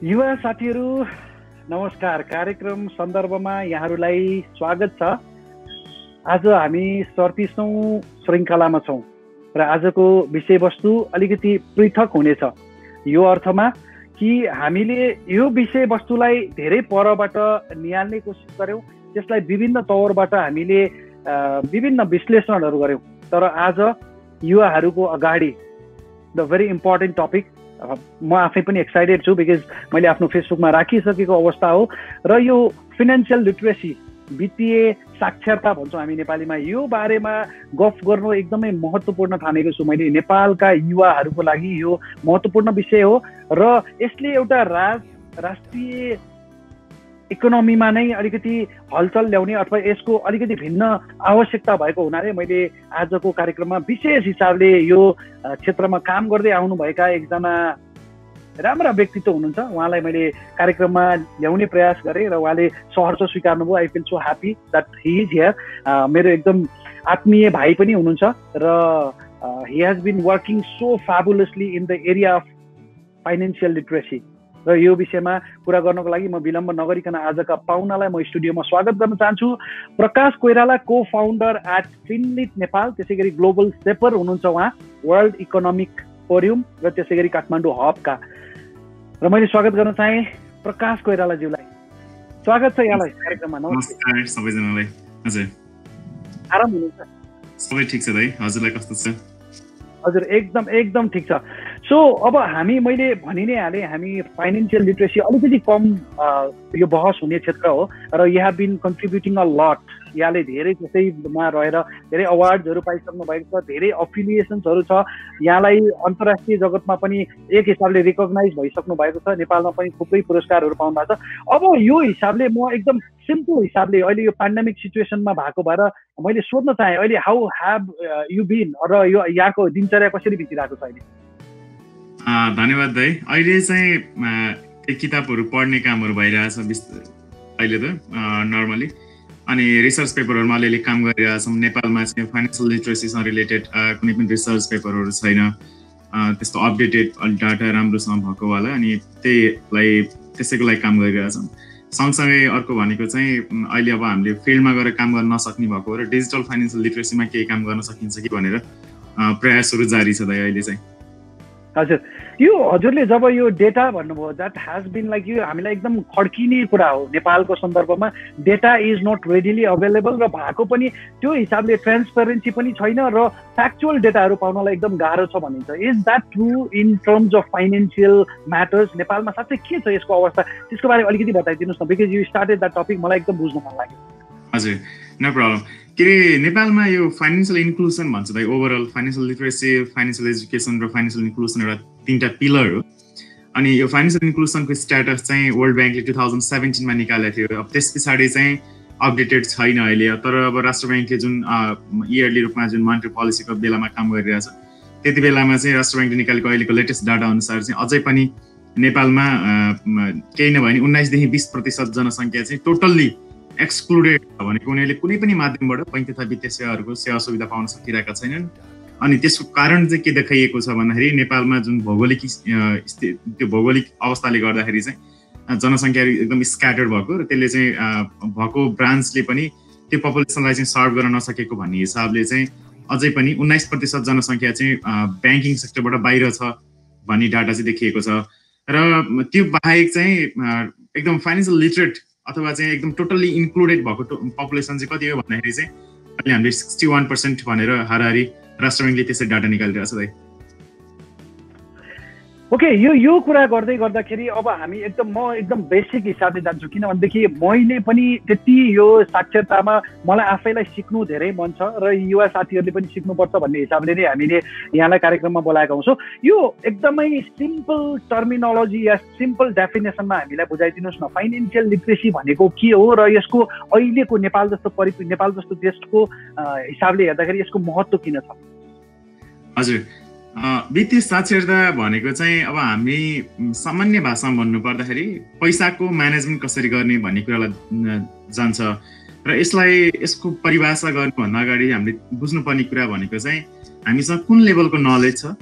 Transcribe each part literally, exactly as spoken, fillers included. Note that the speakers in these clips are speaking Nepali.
युवा साथीहरू नमस्कार। कार्यक्रम सन्दर्भमा यहाँहरूलाई स्वागत छ। आज हामी सैँतिसौँ श्रृङ्खलामा छौँ र आजको विषयवस्तु अलिकति पृथक हुनेछ, यो अर्थमा कि हामीले यो विषयवस्तुलाई धेरै परबाट निहाल्ने कोसिस गर्यौँ, त्यसलाई विभिन्न तौरबाट हामीले विभिन्न विश्लेषणहरू गर्यौँ। तर आज युवाहरूको अगाडि द भेरी इम्पोर्टेन्ट टपिक, म आफै पनि एक्साइटेड छु बिकज मैले आफ्नो फेसबुकमा राखिसकेको अवस्था हो र यो फिनान्सियल लिटरेसी, वित्तीय साक्षरता भन्छौँ हामी नेपालीमा, यो बारेमा गफ गर्नु एकदमै महत्त्वपूर्ण ठानेको छु मैले। नेपालका युवाहरूको लागि यो महत्त्वपूर्ण विषय हो र यसले एउटा राज राष्ट्रिय इकोनोमीमा नै अलिकति हलचल ल्याउने अथवा यसको अलिकति भिन्न आवश्यकता भएको हुनाले मैले आजको कार्यक्रममा विशेष हिसाबले यो क्षेत्रमा काम गर्दै आउनुभएका एकजना राम्रा व्यक्तित्व हुनुहुन्छ, उहाँलाई मैले कार्यक्रममा ल्याउने प्रयास गरेँ र उहाँले सहर्ष स्वीकार्नुभयो। I feel so happy that he is here. मेरो एकदम आत्मीय भाइ पनि हुनुहुन्छ र he has been working so fabulously in the area of financial literacy र यो विषयमा कुरा गर्नको लागि म विलम्ब नगरिकन आजका पाहुनालाई म स्टुडियोमा स्वागत गर्न चाहन्छु। प्रकाश कोइराला, को फाउन्डर एट फिनलिट नेपाल, त्यसै गरी ग्लोबल सेपर हुनुहुन्छ उहाँ, वर्ल्ड इकोनोमिक फोरम र त्यसै गरी काठमाडौँ हबका। र मैले स्वागत गर्न चाहेँ प्रकाश कोइरालाज्यूलाई। स्वागत छ यहाँलाई कार्यक्रममा। नमस्कार सबैजनालाई। हजुर आराम हुनुहुन्छ? सबै ठिक छ दाइ, हजुरलाई कस्तो छ? हजुर एकदम एकदम ठिक छ। सो अब हामी मैले भनि नै हालेँ, हामी फाइनेन्सियल लिटरेसी अलिकति कम यो बहस हुने क्षेत्र हो र you have been contributing a lot. यहाँले धेरै त्यसैमा रहेर धेरै अवार्ड्सहरू पाइसक्नु भएको छ, धेरै अफिलिएसन्सहरू छ, यहाँलाई अन्तर्राष्ट्रिय जगतमा पनि एक हिसाबले रिकगनाइज भइसक्नु भएको छ, नेपालमा पनि थुप्रै पुरस्कारहरू पाउनु भएको छ। अब यो हिसाबले म एकदम सिम्पल हिसाबले अहिले यो पेन्डेमिक सिचुएसनमा भएको भएर मैले सोध्न चाहेँ, अहिले हाउ ह्याभ यु बिन र यो यहाँको दिनचर्या कसरी बितिरहेको छ अहिले? धन्यवाद दाइ। अहिले चाहिँ किताबहरू पढ्ने कामहरू भइरहेछ अहिले त नर्मली, अनि रिसर्च पेपरहरूमा अलिअलि काम गरिरहेछौँ। नेपालमा चाहिँ फाइनेन्सियल लिटरेसीसँग रिलेटेड कुनै पनि रिसर्च पेपरहरू छैन, त्यस्तो अपडेटेड डाटा राम्रोसँग भएको वाला, अनि त्यहीलाई त्यसैको लागि काम गरिरहेछौँ। सँगसँगै अर्को भनेको चाहिँ अहिले अब हामीले फिल्डमा गएर काम गर्न नसक्ने भएको र डिजिटल फाइनेन्सियल लिटरेसीमा केही काम गर्न सकिन्छ कि भनेर प्रयासहरू जारी छ दाइ अहिले चाहिँ। हजुर, यो हजुरले जब यो डेटा भन्नुभयो, द्याट हेज बिन लाइक यो हामीलाई एकदम खड्किने कुरा हो। नेपालको सन्दर्भमा data is not readily available र भएको पनि त्यो हिसाबले ट्रान्सपेरेन्सी पनि छैन र फ्याक्चुअल डेटाहरू पाउनलाई एकदम गाह्रो छ भनिन्छ। Is that true in terms of financial matters? नेपालमा साँच्चै के छ यसको अवस्था, त्यसको बारेमा अलिकति बताइदिनुहोस् न, because you started that topic, मलाई एकदम बुझ्न मन लाग्यो। हजुर, नो प्रब्लम। के अरे नेपालमा यो फाइनेन्सियल इन्क्लुसन भन्छ दाइ, overall financial literacy, financial education र फाइनेन्सियल इन्क्लुसन एउटा तिनवटा पिलर हो। अनि यो फाइनेन्सियल इन्क्लुसनको स्ट्याटस चाहिँ वर्ल्ड ब्याङ्कले टु थाउजन्ड सेभेन्टिनमा निकालेको थियो। अब त्यस पछाडि चाहिँ अपडेटेड छैन अहिले, तर अब राष्ट्र ब्याङ्कले जुन इयरली रूपमा जुन मोनेटरी पोलिसीको बेलामा काम गरिरहेछ, त्यति बेलामा चाहिँ राष्ट्र ब्याङ्कले निकालेको अहिलेको लेटेस्ट डाटा अनुसार चाहिँ अझै पनि नेपालमा केही नभए नि उन्नाइसदेखि बिस प्रतिशत जनसङ्ख्या चाहिँ टोटल्ली एक्सक्लुडेड छ, भनेको उनीहरूले कुनै पनि माध्यमबाट बैङ्क तथा वित्तीय सेवाहरूको सेवा सुविधा पाउन सकिरहेका छैनन्। अनि त्यसको कारण चाहिँ के देखाइएको छ भन्दाखेरि नेपालमा जुन भौगोलिक त्यो भौगोलिक अवस्थाले गर्दाखेरि चाहिँ जनसङ्ख्या एकदम स्क्याटर्ड भएको र त्यसले चाहिँ भएको ब्रान्चले पनि त्यो पपुलेसनलाई चाहिँ सर्भ गर्न नसकेको भन्ने हिसाबले चाहिँ अझै पनि उन्नाइस प्रतिशत जनसङ्ख्या चाहिँ ब्याङ्किङ सेक्टरबाट बाहिर छ भन्ने डाटा चाहिँ देखिएको छ। र त्यो बाहेक चाहिँ एकदम फाइनेन्सियल लिटरेट अथवा चाहिँ एकदम टोटल्ली इन्क्लुडेड भएको पपुलेसन चाहिँ कति हो भन्दाखेरि चाहिँ अहिले हामीले सिक्सटी वान पर्सेन्ट भनेर हाराहारी राष्ट्र ब्याङ्कले त्यसरी डाटा निकालिरहेको छ दाइ। ओके, यो यो कुरा गर्दै गर्दाखेरि अब हामी एकदम म एकदम बेसिक हिसाबले जान्छु, किनभनेदेखि मैले पनि त्यति यो साक्षरतामा मलाई आफैलाई सिक्नु धेरै मन छ र युवा साथीहरूले पनि सिक्नुपर्छ भन्ने हिसाबले नै हामीले यहाँलाई कार्यक्रममा बोलाएका हौँ। सो यो एकदमै सिम्पल टर्मिनोलोजी या सिम्पल डेफिनेसनमा हामीलाई बुझाइदिनुहोस् न, फाइनेन्सियल लिटरेसी भनेको के हो र यसको अहिलेको नेपाल जस्तो परि नेपाल जस्तो देशको हिसाबले हेर्दाखेरि यसको महत्त्व किन छ? हजुर, वित्तीय साक्षरता भनेको चाहिँ अब हामी सामान्य भाषामा भन्नु पर्दाखेरि पैसाको म्यानेजमेन्ट कसरी गर्ने भन्ने कुरालाई जान्छ र यसलाई यसको परिभाषा गर्नुभन्दा अगाडि हामीले बुझ्नुपर्ने कुरा भनेको चाहिँ हामीसँग कुन लेभलको नलेज छ,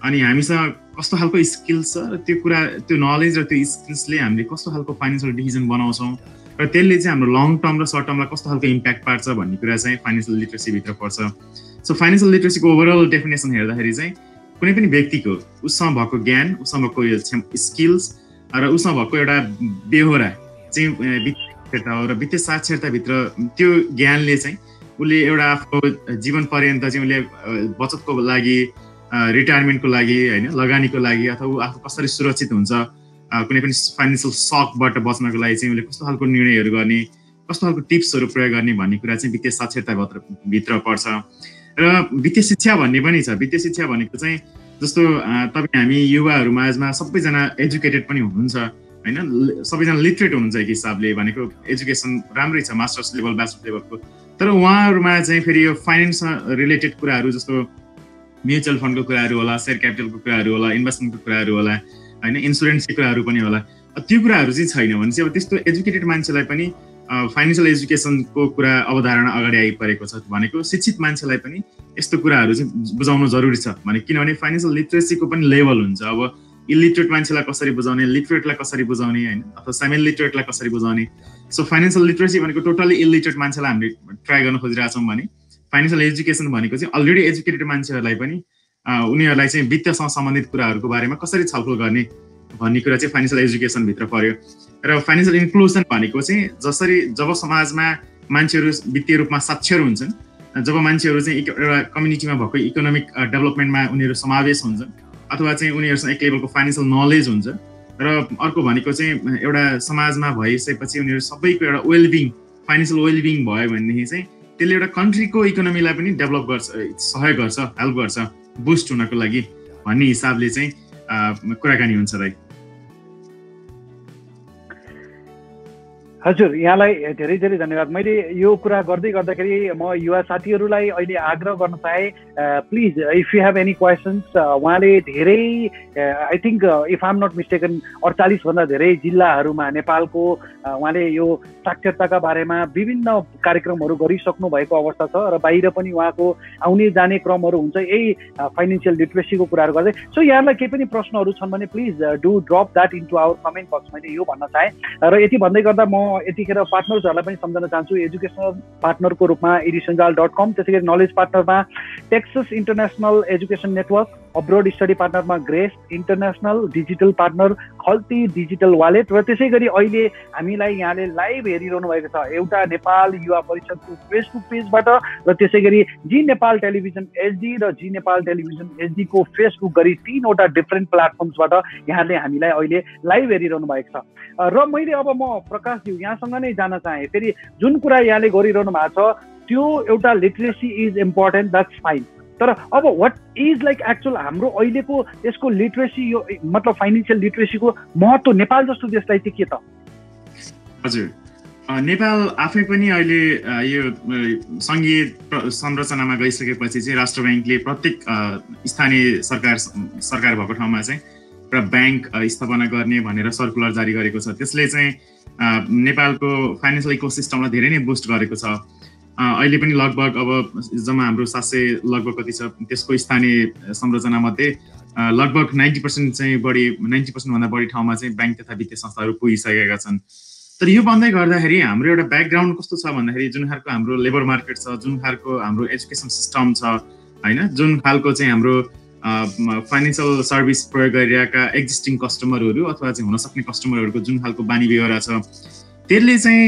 अनि हामीसँग कस्तो खालको स्किल्स छ र त्यो कुरा त्यो नलेज र त्यो स्किल्सले हामीले कस्तो खालको फाइनेन्सियल डिसिजन बनाउँछौँ र त्यसले चाहिँ हाम्रो लङ टर्म र सर्ट टर्मलाई कस्तो खालको इम्प्याक्ट पार्छ भन्ने कुरा चाहिँ फाइनेन्सियल लिटरेसी भित्र पर्छ। सो फाइनेन्सियल लिटरेसीको ओभरअल डेफिनेसन हेर्दाखेरि चाहिँ कुनै पनि व्यक्तिको उसँग भएको ज्ञान, उसँग भएको यो स्किल्स र उसँग भएको एउटा बेहोरा चाहिँ वित्तीय साक्षरता हो र वित्तीय साक्षरताभित्र त्यो ज्ञानले चाहिँ उसले एउटा आफ्नो जीवन पर्यन्त चाहिँ उसले बचतको लागि, रिटायरमेन्टको लागि होइन, लगानीको लागि अथवा ऊ आफू कसरी सुरक्षित हुन्छ, कुनै पनि फाइनेन्सियल सकबाट बच्नको लागि चाहिँ उसले कस्तो खालको निर्णयहरू गर्ने, कस्तो खालको टिप्सहरू प्रयोग गर्ने भन्ने कुरा चाहिँ वित्तीय साक्षरताभित्र भित्र पर्छ। र वित्तीय शिक्षा भन्ने पनि छ। वित्तीय शिक्षा भनेको चाहिँ जस्तो तपाईँ हामी युवाहरू माझमा सबैजना एजुकेटेड पनि हुनुहुन्छ होइन, सबैजना लिटरेट हुनुहुन्छ एक हिसाबले, भनेको एजुकेसन राम्रै छ, मास्टर्स लेभल ब्याचलर लेभलको, तर उहाँहरूमा चाहिँ फेरि यो फाइनेन्स रिलेटेड कुराहरू जस्तो म्युचुअल फन्डको कुराहरू होला, सेयर क्यापिटलको कुराहरू होला, इन्भेस्टमेन्टको कुराहरू होला होइन, इन्सुरेन्सको कुराहरू पनि होला, त्यो कुराहरू चाहिँ छैन भने चाहिँ अब त्यस्तो एजुकेटेड मान्छेलाई पनि फाइनेन्सियल एजुकेसनको कुरा अवधारणा अगाडि आइपरेको छ। भनेको शिक्षित मान्छेलाई पनि यस्तो कुराहरू चाहिँ बुझाउनु जरुरी छ भने, किनभने फाइनेन्सियल लिटरेसीको पनि लेभल हुन्छ। अब इलिटरेट मान्छेलाई कसरी बुझाउने, लिटरेटलाई कसरी बुझाउने होइन, अथवा सेमी लिटरेटलाई कसरी बुझाउने। सो फाइनेन्सियल लिटरेसी भनेको टोटल्ली इलिटरेट मान्छेलाई हामीले ट्राई गर्न खोजिरहेछौँ भने, फाइनेन्सियल एजुकेसन भनेको चाहिँ अलरेडी एजुकेटेड मान्छेहरूलाई पनि उनीहरूलाई चाहिँ वित्तसँग सम्बन्धित कुराहरूको बारेमा कसरी छलफल गर्ने भन्ने कुरा चाहिँ फाइनेन्सियल एजुकेसनभित्र पर्यो। र फाइनेन्सियल इन्क्लुजन भनेको चाहिँ जसरी जब समाजमा मान्छेहरू वित्तीय रूपमा साक्षर हुन्छन्, जब मान्छेहरू चाहिँ एउटा कम्युनिटीमा भएको इकोनोमिक डेभलपमेन्टमा उनीहरू समावेश हुन्छन् अथवा चाहिँ उनीहरूसँग एक लेभलको फाइनेन्सियल नलेज हुन्छ, र अर्को भनेको चाहिँ एउटा समाजमा भइसकेपछि उनीहरू सबैको एउटा वेलबिङ, फाइनेन्सियल वेलबिङ भयो भनेदेखि चाहिँ त्यसले एउटा कन्ट्रीको इकोनोमीलाई पनि डेभलप गर्छ, सहयोग गर्छ, हेल्प गर्छ बुस्ट हुनको लागि भन्ने हिसाबले चाहिँ कुराकानी हुन्छ। दाइ हजुर, यहाँलाई धेरै धेरै धन्यवाद। मैले यो कुरा गर्दै गर्दाखेरि म युवा साथीहरूलाई अहिले आग्रह गर्न चाहे, please if you have any questions, उहाँले धेरै I think if I am not mistaken अडचालिसभन्दा धेरै जिल्लाहरूमा नेपालको उहाँले यो साक्षरताका बारेमा विभिन्न कार्यक्रमहरू गरिसक्नु भएको अवस्था छ र बाहिर पनि उहाँको आउने जाने क्रमहरू हुन्छ यही फाइनेन्सियल लिटरेसीको कुराहरू गर्दै। सो यहाँलाई केही पनि प्रश्नहरू छन् भने please do drop that into our comment box, मैले यो भन्न चाहेँ। र यति भन्दै गर्दा म यतिखेर पार्टनर्सहरूलाई पनि सम्झन चाहन्छु, एजुकेसनल पार्टनरको रूपमा एडिसन्जाल डट कम, त्यसै गरी नलेज पार्टनरमा Texas International Education Network, abroad study पार्टनरमा Grace International, digital partner Khalti digital wallet, र त्यसै गरी अहिले हामीलाई यहाँले लाइभ हेरिरहनु भएको छ एउटा नेपाल युवा परिषदको फेसबुक पेजबाट, र त्यसै गरी जी नेपाल टेलिभिजन एचडी र जी नेपाल टेलिभिजन एचडीको फेसबुक गरी तीनवटा डिफ्रेन्ट प्लेटफर्म्सबाट यहाँले हामीलाई अहिले लाइभ हेरिरहनु भएको छ। र मैले अब म प्रकाशज्यू यहाँसँग नै जान चाहेँ, फेरि जुन कुरा यहाँले गरिरहनु भएको छ त्यो एउटा literacy is important, that's fine, तर अब वाट इज लाइक एक्चुअल हाम्रो अहिलेको यसको लिटरेसी, यो मतलब फाइनेन्सियल लिटरेसीको महत्त्व नेपाल जस्तो देशलाई चाहिँ के त? हजुर, नेपाल आफै पनि अहिले यो सङ्घीय संरचनामा गइसकेपछि चाहिँ राष्ट्र ब्याङ्कले प्रत्येक स्थानीय सरकार सरकार भएको ठाउँमा चाहिँ एउटा ब्याङ्क स्थापना गर्ने भनेर सर्कुलर जारी गरेको छ। त्यसले चाहिँ नेपालको फाइनेन्सियल इकोसिस्टमलाई धेरै नै बुस्ट गरेको छ। अहिले पनि लगभग अब जम्मा हाम्रो सात सय लगभग कति छ त्यसको स्थानीय संरचनामध्ये लगभग नाइन्टी पर्सेन्ट चाहिँ बढी नाइन्टी पर्सेन्टभन्दा बढी ठाउँमा चाहिँ ब्याङ्क तथा वित्तीय संस्थाहरू पुगिसकेका छन्। तर यो भन्दै गर्दाखेरि हाम्रो एउटा ब्याकग्राउन्ड कस्तो छ भन्दाखेरि जुन खालको हाम्रो लेबर मार्केट छ, जुन खालको हाम्रो एजुकेसन सिस्टम छ होइन, जुन खालको चाहिँ हाम्रो फाइनेन्सियल सर्भिस प्रयोग गरिरहेका एक्जिस्टिङ कस्टमरहरू अथवा चाहिँ हुनसक्ने कस्टमरहरूको जुन खालको बानी व्यवहार छ, त्यसले चाहिँ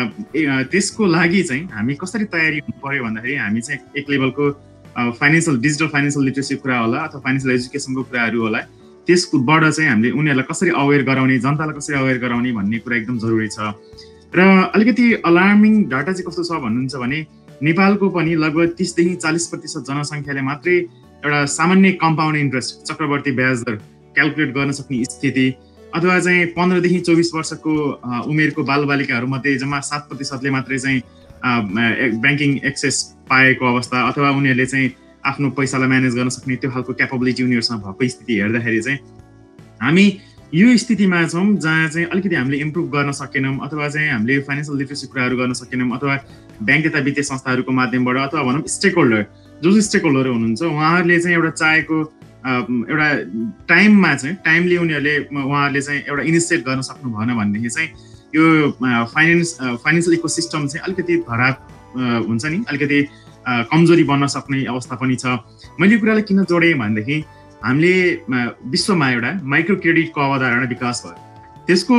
त्यसको लागि चाहिँ हामी कसरी तयारी हुनु पर्यो भन्दाखेरि हामी चाहिँ एक लेभलको फाइनेन्सियल डिजिटल फाइनेन्सियल लिटरेसी कुरा होला अथवा फाइनेन्सियल एजुकेसनको कुराहरू होला, त्यसबाट चाहिँ हामीले उनीहरूलाई कसरी अवेर गराउने, जनतालाई कसरी अवेर गराउने भन्ने कुरा एकदम जरुरी छ। र अलिकति अलार्मिङ डाटा चाहिँ कस्तो छ भन्नुहुन्छ भने नेपालको पनि लगभग तीसदेखि चालिस प्रतिशत जनसङ्ख्याले मात्रै एउटा सामान्य कम्पाउन्ड इन्ट्रेस्ट चक्रवर्ती ब्याज दर क्यालकुलेट गर्न सक्ने स्थिति, अथवा चाहिँ पन्ध्रदेखि चौबिस वर्षको उमेरको बालबालिकाहरू मध्ये जम्मा सात प्रतिशतले मात्रै चाहिँ ब्याङ्किङ एक्सेस पाएको अवस्था, अथवा उनीहरूले चाहिँ आफ्नो पैसालाई म्यानेज गर्न सक्ने त्यो खालको क्यापेबिलिटी उनीहरूसँग भएको स्थिति हेर्दाखेरि चाहिँ हामी यो स्थितिमा छौँ जहाँ चाहिँ अलिकति हामीले इम्प्रुभ गर्न सकेनौँ, अथवा चाहिँ हामीले फाइनेन्सियल लिटरेसी कुराहरू गर्न सकेनौँ, अथवा ब्याङ्क तथा वित्तीय संस्थाहरूको माध्यमबाट, अथवा भनौँ स्टेक होल्डर जो जो स्टेक होल्डर हुनुहुन्छ उहाँहरूले चाहिँ एउटा चाहेको एउटा टाइममा चाहिँ टाइमली उनीहरूले उहाँहरूले चाहिँ एउटा इनिसिएट गर्न सक्नु भएन भनेदेखि चाहिँ यो फाइनेन्स फाइनेन्सियल इकोसिस्टम चाहिँ अलिकति खराब हुन्छ नि, अलिकति कमजोरी बन्न सक्ने अवस्था पनि छ। मैले यो कुरालाई किन जोडेँ भनेदेखि हामीले विश्वमा एउटा माइक्रो क्रेडिटको अवधारणा विकास भयो। त्यसको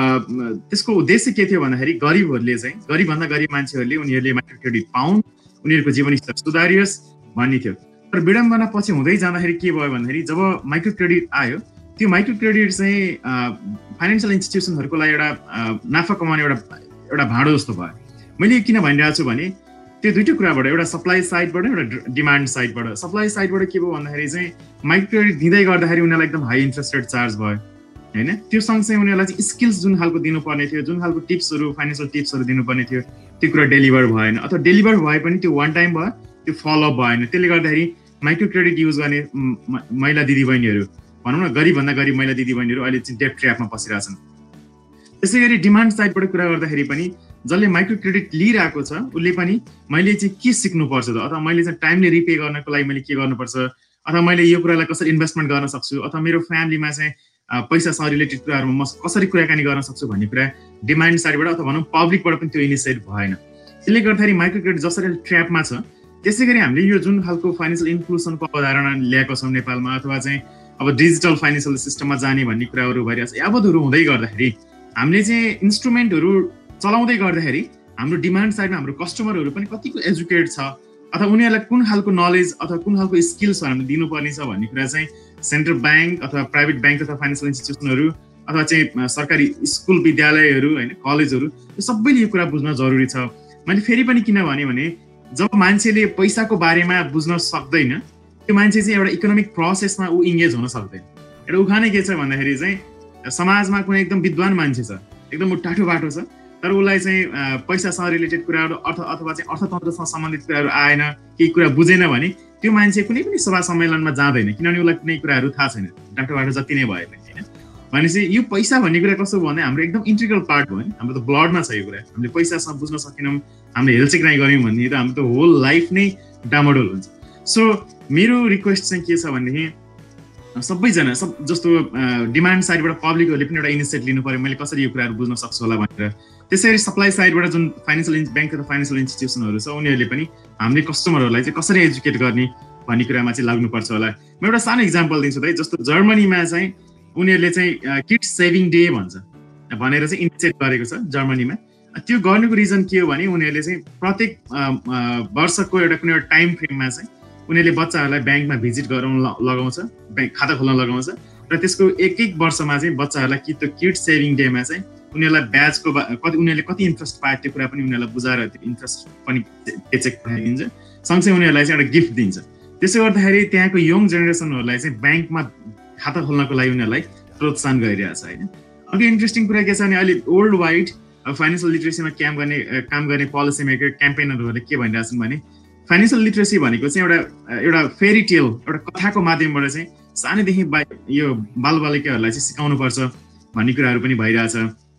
त्यसको उद्देश्य के थियो भन्दाखेरि गरिबहरूले चाहिँ गरिबभन्दा गरिब मान्छेहरूले उनीहरूले माइक्रो क्रेडिट पाउन्, उनीहरूको जीवनस्तर सुधारियोस् भन्ने थियो। तर विडम्बना पछि हुँदै जाँदाखेरि के भयो भन्दाखेरि जब माइक्रो क्रेडिट आयो, त्यो माइक्रो क्रेडिट चाहिँ फाइनेन्सियल इन्स्टिट्युसनहरूको लागि एउटा नाफा कमाउने एउटा एउटा भाँडो जस्तो भयो। मैले किन भनिरहेको छु भने त्यो दुईटै कुराबाट, एउटा सप्लाई साइडबाट एउटा डिमान्ड साइडबाट। सप्लाई साइडबाट के भयो भन्दाखेरि चाहिँ माइक्रो क्रेडिट दिँदै गर्दाखेरि उनीहरूलाई एकदम हाई इन्ट्रेस्ट रेट चार्ज भयो होइन। त्यो सँगसँगै उनीहरूलाई चाहिँ स्किल्स जुन खालको दिनुपर्ने थियो, जुन खालको टिप्सहरू फाइनेन्सियल टिप्सहरू दिनुपर्ने थियो, त्यो कुरा डेलिभर भएन, अथवा डेलिभर भए पनि त्यो वान टाइम भयो, त्यो फलोअप भएन। त्यसले गर्दाखेरि माइक्रो क्रेडिट युज गर्ने महिला दिदीबहिनीहरू, भनौँ न गरिबभन्दा गरिब महिला दिदीबहिनीहरू अहिले चाहिँ डेट ट्र्यापमा पसिरहेछन्। त्यसै गरी डिमान्ड साइडबाट कुरा गर्दाखेरि पनि जसले माइक्रो क्रेडिट लिइरहेको छ उसले पनि मैले चाहिँ के सिक्नुपर्छ त, अथवा मैले चाहिँ टाइमली रिपे गर्नको लागि मैले के गर्नुपर्छ, अथवा मैले यो कुरालाई कसरी इन्भेस्टमेन्ट गर्न सक्छु, अथवा मेरो फ्यामिलीमा चाहिँ पैसासँग रिलेटेड कुराहरूमा म कसरी कुराकानी गर्न सक्छु भन्ने कुरा डिमान्ड साइडबाट अथवा भनौँ पब्लिकबाट पनि त्यो इनिसिएट भएन। त्यसले गर्दाखेरि माइक्रो क्रेडिट जसरी ट्र्यापमा छ, त्यसै गरी हामीले यो जुन खालको फाइनेन्सियल इन्क्लुजनको अवधारणा ल्याएको छौँ नेपालमा, अथवा चाहिँ अब डिजिटल फाइनेन्सियल सिस्टममा जाने भन्ने कुराहरू भइरहेको छ, यावतहरू हुँदै गर्दाखेरि हामीले चाहिँ इन्स्ट्रुमेन्टहरू चलाउँदै गर्दाखेरि हाम्रो डिमान्ड साइडमा हाम्रो कस्टमरहरू पनि कतिको एजुकेट छ, अथवा उनीहरूलाई कुन खालको नलेज अथवा कुन खालको स्किल्सहरू हामीले दिनुपर्ने छ भन्ने कुरा चाहिँ सेन्ट्रल ब्याङ्क अथवा प्राइभेट ब्याङ्क अथवा फाइनेन्सियल इन्स्टिट्युसनहरू अथवा चाहिँ सरकारी स्कुल विद्यालयहरू होइन कलेजहरू यो सबैले यो कुरा बुझ्न जरुरी छ। मैले फेरि पनि किन भने भने जब मान्छेले पैसाको बारेमा बुझ्न सक्दैन त्यो मान्छे चाहिँ एउटा इकोनोमिक प्रोसेसमा ऊ इङ्गेज हुन सक्दैन। एउटा उखानै के छ भन्दाखेरि चाहिँ समाजमा कुनै एकदम विद्वान मान्छे छ, एकदम ऊ टाठो बाटो छ, तर उसलाई चाहिँ पैसासँग रिलेटेड कुराहरू अर्थ अथवा चाहिँ अर्थतन्त्रसँग सम्बन्धित कुराहरू आएन, केही कुरा बुझेन भने त्यो मान्छे कुनै पनि सभा सम्मेलनमा जाँदैन, किनभने उसलाई कुनै कुराहरू थाहा छैन, टाठो बाटो जति नै भए पनि होइन। भनेपछि यो पैसा भन्ने कुरा कस्तो भयो भने हाम्रो एकदम इन्ट्रिकल पार्ट भयो नि, हाम्रो त ब्लडमा छ यो कुरा। हामीले पैसासँग बुझ्न सकेनौँ, हामीले हेलचेक्राइ गऱ्यौँ भने त हाम्रो त होल लाइफ नै डामाडोल हुन्छ। सो मेरो रिक्वेस्ट चाहिँ के छ भनेदेखि सबैजना सब जस्तो डिमान्ड साइडबाट पब्लिकहरूले पनि एउटा इनिसिएट लिनु पर्यो, मैले कसरी यो कुराहरू बुझ्न सक्छु होला भनेर। त्यसै गरी सप्लाई साइडबाट जुन फाइनेन्सियल ब्याङ्क अथवा फाइनेन्सियल इन्स्टिट्युसनहरू छ उनीहरूले पनि हामीले कस्टमरहरूलाई चाहिँ कसरी एजुकेट गर्ने भन्ने कुरामा चाहिँ लाग्नुपर्छ होला। म एउटा सानो इक्जाम्पल दिन्छु है। जस्तो जर्मनीमा चाहिँ उनीहरूले चाहिँ किड्स सेभिङ डे भन्छ भनेर चाहिँ इनिसिएट गरेको छ जर्मनीमा। त्यो गर्नुको रिजन के हो भने उनीहरूले चाहिँ प्रत्येक वर्षको एउटा कुनै एउटा टाइम फ्रेममा चाहिँ उनीहरूले बच्चाहरूलाई ब्याङ्कमा भिजिट गराउन लगाउँछ, ब्याङ्क खाता खोल्न लगाउँछ, र त्यसको एक एक वर्षमा चाहिँ बच्चाहरूलाई कि त्यो किड्स सेभिङ डेमा चाहिँ उनीहरूलाई ब्याजको कति उनीहरूले कति इन्ट्रेस्ट पाए त्यो कुरा पनि उनीहरूलाई बुझाएर त्यो इन्ट्रेस्ट पनि चेक दिन्छ, सँगसँगै उनीहरूलाई चाहिँ एउटा गिफ्ट दिन्छ। त्यसो गर्दाखेरि त्यहाँको यङ जेनेरेसनहरूलाई चाहिँ ब्याङ्कमा खाता खोल्नको लागि उनीहरूलाई प्रोत्साहन गरिरहेको छ होइन। अर्को इन्ट्रेस्टिङ कुरा के छ भने अहिले वर्ल्ड वाइड फाइनेन्सियल लिटरेसीमा काम गर्ने काम गर्ने पोलिसी मेकर क्याम्पेनरहरूले के भनिरहेछन् भने फाइनेन्सियल लिटरेसी भनेको चाहिँ एउटा एउटा फेरी टेल एउटा कथाको माध्यमबाट चाहिँ सानैदेखि बा यो बालबालिकाहरूलाई चाहिँ सिकाउनुपर्छ भन्ने कुराहरू पनि भइरहेछ।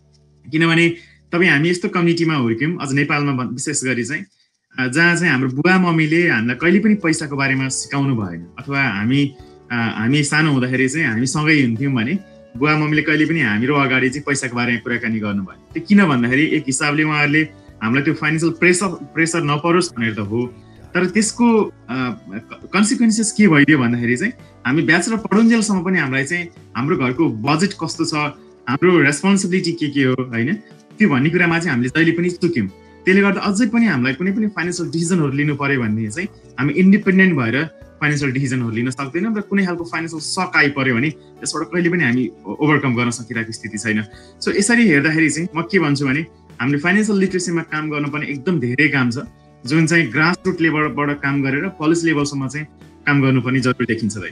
किनभने तपाईँ हामी यस्तो कम्युनिटीमा हुर्क्यौँ, अझ नेपालमा विशेष गरी चाहिँ जहाँ चाहिँ हाम्रो बुवा मम्मीले हामीलाई कहिले पनि पैसाको बारेमा सिकाउनु भएन, अथवा हामी हामी सानो हुँदाखेरि चाहिँ हामी सँगै हुन्थ्यौँ भने बुवा मम्मीले कहिले पनि हाम्रो अगाडि चाहिँ पैसाको बारेमा कुराकानी गर्नु भएन। त्यो किन भन्दाखेरि एक हिसाबले उहाँहरूले हामीलाई त्यो फाइनेन्सियल प्रेसर प्रेसर नपरोस् भनेर त हो, तर त्यसको कन्सिक्वेन्सेस के भइदियो भन्दाखेरि चाहिँ हामी ब्याचलर पढुन्जेलसम्म पनि हामीलाई चाहिँ हाम्रो घरको बजेट कस्तो छ, हाम्रो रेस्पोन्सिबिलिटी के के हो होइन, त्यो भन्ने कुरामा चाहिँ हामीले जहिले पनि चुक्यौँ। त्यसले गर्दा अझै पनि हामीलाई कुनै पनि फाइनेन्सियल डिसिजनहरू लिनु पर्यो भने चाहिँ हामी इन्डिपेन्डेन्ट भएर फाइनेन्सियल डिसिजनहरू लिन सक्दैनौँ, र कुनै खालको फाइनेन्सियल सक आइपर्यो भने त्यसबाट कहिले पनि हामी ओभरकम गर्न सकिरहेको स्थिति छैन। सो यसरी हेर्दाखेरि चाहिँ म के भन्छु भने हामीले फाइनेन्सियल लिटरेसीमा काम गर्नुपर्ने एकदम धेरै काम छ, जुन चाहिँ ग्रासरुट लेभलबाट काम गरेर पोलिसी लेभलसम्म चाहिँ काम गर्नुपर्ने जरुरी देखिन्छ भाइ।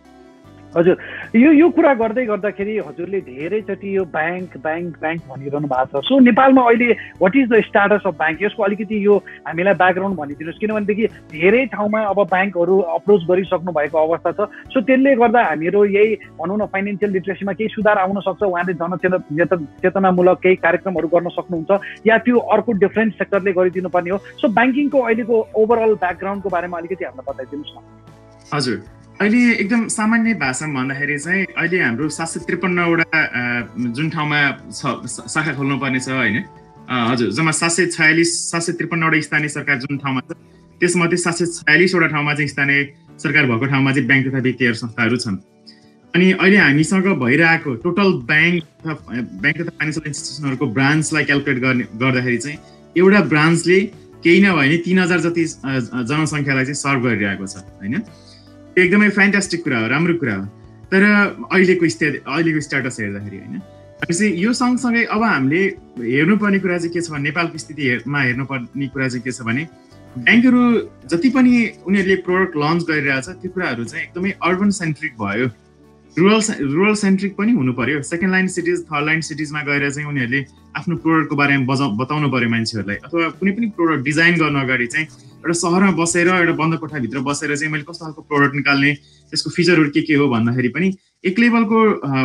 हजुर, यो यो कुरा गर्दै गर्दाखेरि हजुरले धेरैचोटि यो ब्याङ्क ब्याङ्क ब्याङ्क भनिरहनु भएको छ। सो नेपालमा अहिले what is the status of bank, यसको अलिकति यो हामीलाई ब्याकग्राउन्ड भनिदिनुहोस्, किनभनेदेखि धेरै ठाउँमा अब ब्याङ्कहरू अप्रोच गरिसक्नु भएको अवस्था छ। सो त्यसले गर्दा हामीहरू यही भनौँ न फाइनेन्सियल लिटरेसीमा केही सुधार आउन सक्छ, उहाँले जनचेतना चेतनामूलक केही कार्यक्रमहरू गर्न सक्नुहुन्छ, या त्यो अर्को डिफ्रेन्ट सेक्टरले गरिदिनु पर्ने हो। सो ब्याङ्किङको अहिलेको ओभरअल ब्याकग्राउन्डको बारेमा अलिकति हामीलाई बताइदिनुहोस् न। हजुर, अहिले एकदम सामान्य भाषामा भन्दाखेरि चाहिँ अहिले हाम्रो सात सय त्रिपन्नवटा जुन ठाउँमा शाखा खोल्नु पर्ने छ होइन, हजुर जम्मा सात सय छयालिस सात सय त्रिपन्नवटा स्थानीय सरकार जुन ठाउँमा छ त्यसमध्ये सात सय छयालिसवटा ठाउँमा चाहिँ स्थानीय सरकार भएको ठाउँमा चाहिँ ब्याङ्क तथा वित्तीय संस्थाहरू छन्। अनि अहिले हामीसँग भइरहेको टोटल ब्याङ्क तथा ब्याङ्क तथा फाइनेन्सियल इन्स्टिट्युसनहरूको ब्रान्चलाई क्यालकुलेट गर्ने गर्दाखेरि चाहिँ एउटा ब्रान्चले केही नभए नि तीन हजार जति जनसङ्ख्यालाई चाहिँ सर्भ गरिरहेको छ होइन। एकदमै फ्यान्टास्टिक कुरा हो, राम्रो कुरा हो। तर अहिलेको स्थिति अहिलेको स्ट्याटस हेर्दाखेरि होइन, भनेपछि यो सँगसँगै अब हामीले हेर्नुपर्ने कुरा चाहिँ के छ भने नेपालको स्थितिमा हेर्नुपर्ने कुरा चाहिँ के छ भने ब्याङ्कहरू जति पनि उनीहरूले प्रोडक्ट लन्च गरिरहेछ त्यो कुराहरू चाहिँ एकदमै अर्बन सेन्ट्रिक भयो, रुरल रुरल सेन्ट्रिक पनि हुनु पर्यो। Second line cities third line सिटिजमा गएर चाहिँ उनीहरूले आफ्नो प्रोडक्टको बारेमा बजा बताउनु पर्यो मान्छेहरूलाई, अथवा कुनै पनि प्रोडक्ट डिजाइन गर्नु अगाडि चाहिँ एउटा सहरमा बसेर एउटा बन्द कोठाभित्र बसेर चाहिँ मैले कस्तो खालको प्रोडक्ट निकाल्ने, त्यसको फिचरहरू के के हो भन्दाखेरि पनि एक लेभलको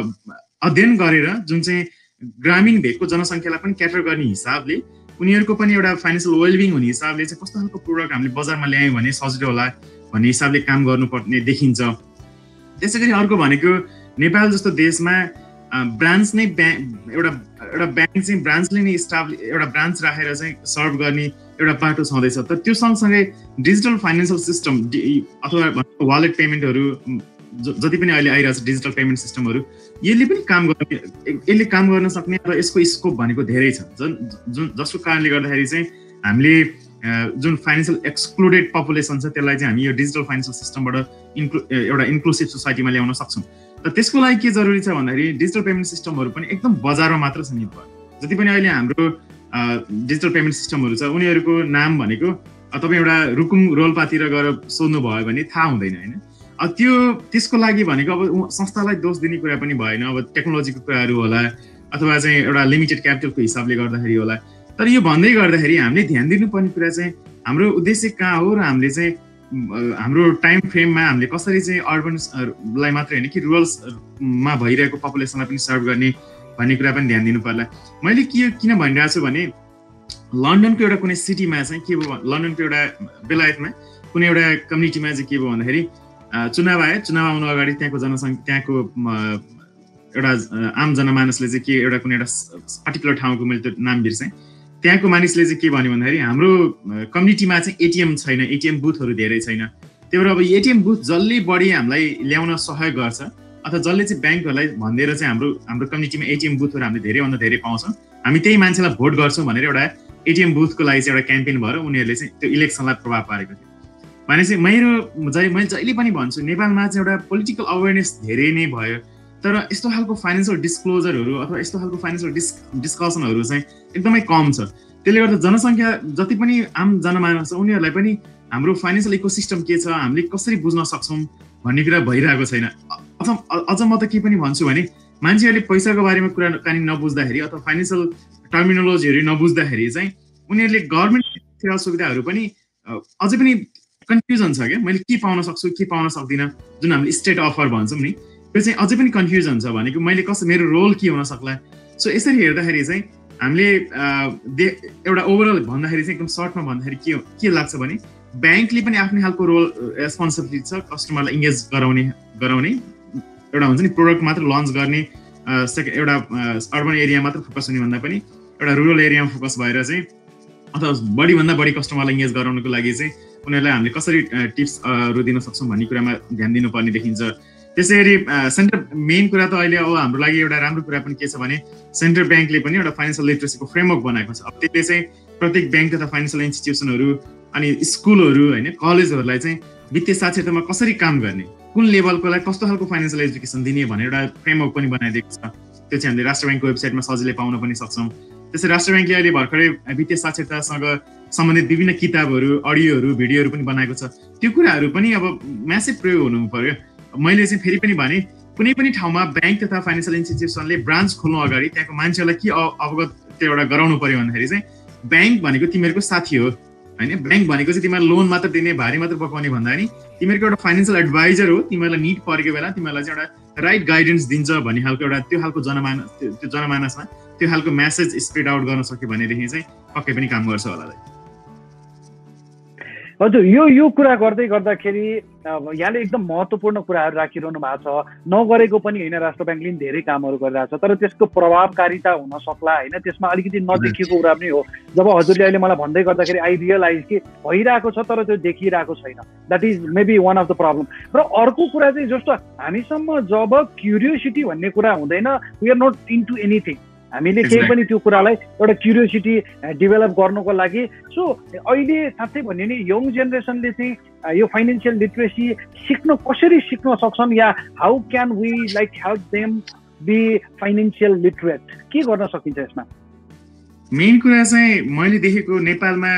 अध्ययन गरेर जुन चाहिँ ग्रामीण भेगको जनसङ्ख्यालाई पनि क्याटर गर्ने हिसाबले उनीहरूको पनि एउटा फाइनेन्सियल वेलबिङ हुने हिसाबले चाहिँ कस्तो खालको प्रोडक्ट हामीले बजारमा ल्यायौँ भने सजिलो होला भन्ने हिसाबले काम गर्नुपर्ने देखिन्छ। त्यसै गरी अर्को भनेको नेपाल जस्तो देशमा ब्रान्च नै ब्याङ्क एउटा एउटा ब्याङ्क चाहिँ ब्रान्चले नै इस्टाब्लिस एउटा ब्रान्च राखेर चाहिँ सर्भ गर्ने एउटा बाटो छँदैछ। तर त्यो सँगसँगै डिजिटल फाइनेन्सियल सिस्टम अथवा वालेट पेमेन्टहरू जति पनि अहिले आइरहेको छ डिजिटल पेमेन्ट सिस्टमहरू यसले पनि काम गर्ने यसले काम गर्न सक्ने र यसको स्कोप भनेको धेरै छ, जुन जुन जसको कारणले गर्दाखेरि चाहिँ हामीले जुन फाइनेन्सियल एक्सक्लुडेड पपुलेसन छ त्यसलाई चाहिँ हामी यो डिजिटल फाइनेन्सियल सिस्टमबाट इन्क्लु एउटा इन्क्लुसिभ सोसाइटीमा ल्याउन सक्छौँ। तर त्यसको लागि के जरुरी छ भन्दाखेरि डिजिटल पेमेन्ट सिस्टमहरू पनि एकदम बजारमा मात्र सीमित भयो। जति पनि अहिले हाम्रो डिजिटल पेमेन्ट सिस्टमहरू छ उनीहरूको नाम भनेको तपाईँ एउटा रुकुम रोल्पातिर गएर सोध्नु भयो भने थाहा हुँदैन होइन। अब त्यो त्यसको लागि भनेको अब संस्थालाई दोष दिने कुरा पनि भएन, अब टेक्नोलोजीको कुराहरू होला अथवा चाहिँ एउटा लिमिटेड क्यापिटलको हिसाबले गर्दाखेरि होला। तर यो भन्दै गर्दाखेरि हामीले ध्यान दिनुपर्ने कुरा चाहिँ हाम्रो उद्देश्य कहाँ हो र हामीले चाहिँ हाम्रो टाइम फ्रेममा हामीले कसरी चाहिँ अर्बनलाई मात्रै होइन कि रुरल्समा भइरहेको पपुलेसनलाई पनि सर्भ गर्ने भन्ने कुरा पनि ध्यान दिनु पर्ला। मैले के किन भनिरहेको छु भने लन्डनको एउटा कुनै सिटीमा चाहिँ के भयो, लन्डनको एउटा बेलायतमा कुनै एउटा कम्युनिटीमा चाहिँ के भयो भन्दाखेरि चुनाव आयो, चुनाव आउनु अगाडि त्यहाँको जनसङ्ख्या त्यहाँको एउटा आम जनमानसले चाहिँ के एउटा कुनै एउटा पर्टिकुलर ठाउँको मैले त्यो नाम बिर्सेँ, त्यहाँको मानिसले चाहिँ के भन्यो भन्दाखेरि हाम्रो कम्युनिटीमा चाहिँ एटिएम छैन, एटिएम बुथहरू धेरै छैन, त्यही भएर अब एटिएम बुथ जसले बढी हामीलाई ल्याउन सहयोग गर्छ अथवा जसले चाहिँ ब्याङ्कहरूलाई भनिदिएर चाहिँ हाम्रो हाम्रो कम्युनिटीमा एटिएम बुथहरू हामीले धेरैभन्दा धेरै पाउँछौँ, हामी त्यही मान्छेलाई भोट गर्छौँ भनेर एउटा एटिएम बुथको लागि चाहिँ एउटा क्याम्पेन भएर उनीहरूले चाहिँ त्यो इलेक्सनलाई प्रभाव पारेको थियो। भनेपछि मेरो जहिले मैले जहिले पनि भन्छु नेपालमा चाहिँ एउटा पोलिटिकल अवेरनेस धेरै नै भयो, तर यस्तो खालको फाइनेन्सियल डिस्क्लोजरहरू अथवा यस्तो खालको फाइनेन्सियल डिस् डिस्कसनहरू चाहिँ एकदमै कम छ। त्यसले गर्दा जनसङ्ख्या जति पनि आम जनमानस छ उनीहरूलाई पनि हाम्रो फाइनेन्सियल इकोसिस्टम के छ, हामीले कसरी बुझ्न सक्छौँ भन्ने कुरा भइरहेको छैन। अथवा अझ म त के पनि भन्छु भने मान्छेहरूले पैसाको बारेमा कुराकानी नबुझ्दाखेरि अथवा फाइनेन्सियल टर्मिनोलोजीहरू नबुझ्दाखेरि चाहिँ उनीहरूले गभर्मेन्ट सेवा सुविधाहरू पनि अझै पनि कन्फ्युजन छ क्या, मैले के पाउन सक्छु के पाउन सक्दिनँ, जुन हामीले स्टेट अफर भन्छौँ नि त्यो चाहिँ अझै पनि कन्फ्युजन छ भनेको मैले कस मेरो रोल के हुन सक्ला। सो यसरी हेर्दाखेरि चाहिँ हामीले एउटा ओभरअल भन्दाखेरि चाहिँ एकदम सर्टमा भन्दाखेरि के के लाग्छ भने ब्याङ्कले पनि आफ्नै खालको रोल रेस्पोन्सिबिलिटी छ, कस्टमरलाई इङ्गेज गराउने गराउने एउटा हुन्छ नि प्रोडक्ट मात्र लन्च गर्ने सेकेन्ड एउटा अर्बन एरिया मात्र फोकस हुने भन्दा पनि एउटा रुरल एरियामा फोकस भएर चाहिँ अथवा बढीभन्दा बढी कस्टमरलाई इङ्गेज गराउनुको लागि चाहिँ उनीहरूलाई हामीले कसरी टिप्सहरू दिन सक्छौँ भन्ने कुरामा ध्यान दिनुपर्ने देखिन्छ। त्यसै गरी सेन्ट्रल मेन कुरा त अहिले अब हाम्रो लागि एउटा राम्रो कुरा पनि के छ भने सेन्ट्रल ब्याङ्कले पनि एउटा फाइनेन्सियल लिटरेसीको फ्रेमवर्क बनाएको छ। अब त्यसले चाहिँ प्रत्येक ब्याङ्क तथा फाइनेन्सियल इन्स्टिट्युसनहरू अनि स्कुलहरू होइन कलेजहरूलाई चाहिँ वित्तीय साक्षरतामा कसरी काम गर्ने, कुन लेभलकोलाई कस्तो खालको फाइनेन्सियल एजुकेसन दिने भनेर एउटा फ्रेमवर्क पनि बनाइदिएको छ। त्यो चाहिँ हामीले राष्ट्र ब्याङ्कको वेबसाइटमा सजिलै पाउन पनि सक्छौँ। त्यसै राष्ट्र ब्याङ्कले अहिले भर्खरै वित्तीय साक्षरतासँग सम्बन्धित विभिन्न किताबहरू अडियोहरू भिडियोहरू पनि बनाएको छ। त्यो कुराहरू पनि अब म्यासिभ प्रयोग हुनु पर्यो। मैले चाहिँ फेरि पनि भने कुनै पनि ठाउँमा ब्याङ्क तथा फाइनेन्सियल इन्स्टिट्युसनले ब्रान्च खोल्नु अगाडि त्यहाँको मान्छेलाई के अवगत त्यो एउटा गराउनु पर्यो भन्दाखेरि चाहिँ ब्याङ्क भनेको तिमीहरूको साथी हो होइन, ब्याङ्क भनेको चाहिँ तिमीलाई लोन मात्र दिने भारी मात्र बोकाउने भन्दा नि तिमीहरूको एउटा फाइनेन्सियल एडभाइजर हो, तिमीहरूलाई निड परेको बेला तिमीलाई चाहिँ एउटा राइट गाइडेन्स दिन्छ भन्ने खालको एउटा त्यो खालको जनमानस त्यो जनमानसमा त्यो खालको म्यासेज स्प्रेड आउट गर्न सक्यो भनेदेखि चाहिँ पक्कै पनि काम गर्छ होला। हजुर, यो यो कुरा गर्दै गर्दाखेरि यहाँले एकदम महत्त्वपूर्ण कुराहरू राखिरहनु भएको छ। नगरेको पनि होइन, राष्ट्र ब्याङ्कले धेरै कामहरू गरिरहेको छ, तर त्यसको प्रभावकारिता हुन सक्ला होइन, त्यसमा अलिकति नदेखिएको कुरा पनि हो। जब हजुरले अहिले मलाई भन्दै गर्दाखेरि आई रियलाइज कि भइरहेको छ तर त्यो देखिरहेको छैन, that is maybe one of the problem. र अर्को कुरा चाहिँ जस्तो हामीसम्म जब क्युरियोसिटी भन्ने कुरा हुँदैन, we are not into anything, हामीले केही पनि त्यो कुरालाई एउटा क्युरियोसिटी डेभलप गर्नुको लागि। सो अहिले साँच्चै भन्यो भने यङ जेनेरेसनले चाहिँ यो फाइनेन्सियल लिटरेसी सिक्न कसरी सिक्न सक्छन्, या how can we like help them be financial literate, के गर्न सकिन्छ यसमा? मेन कुरा चाहिँ मैले देखेको नेपालमा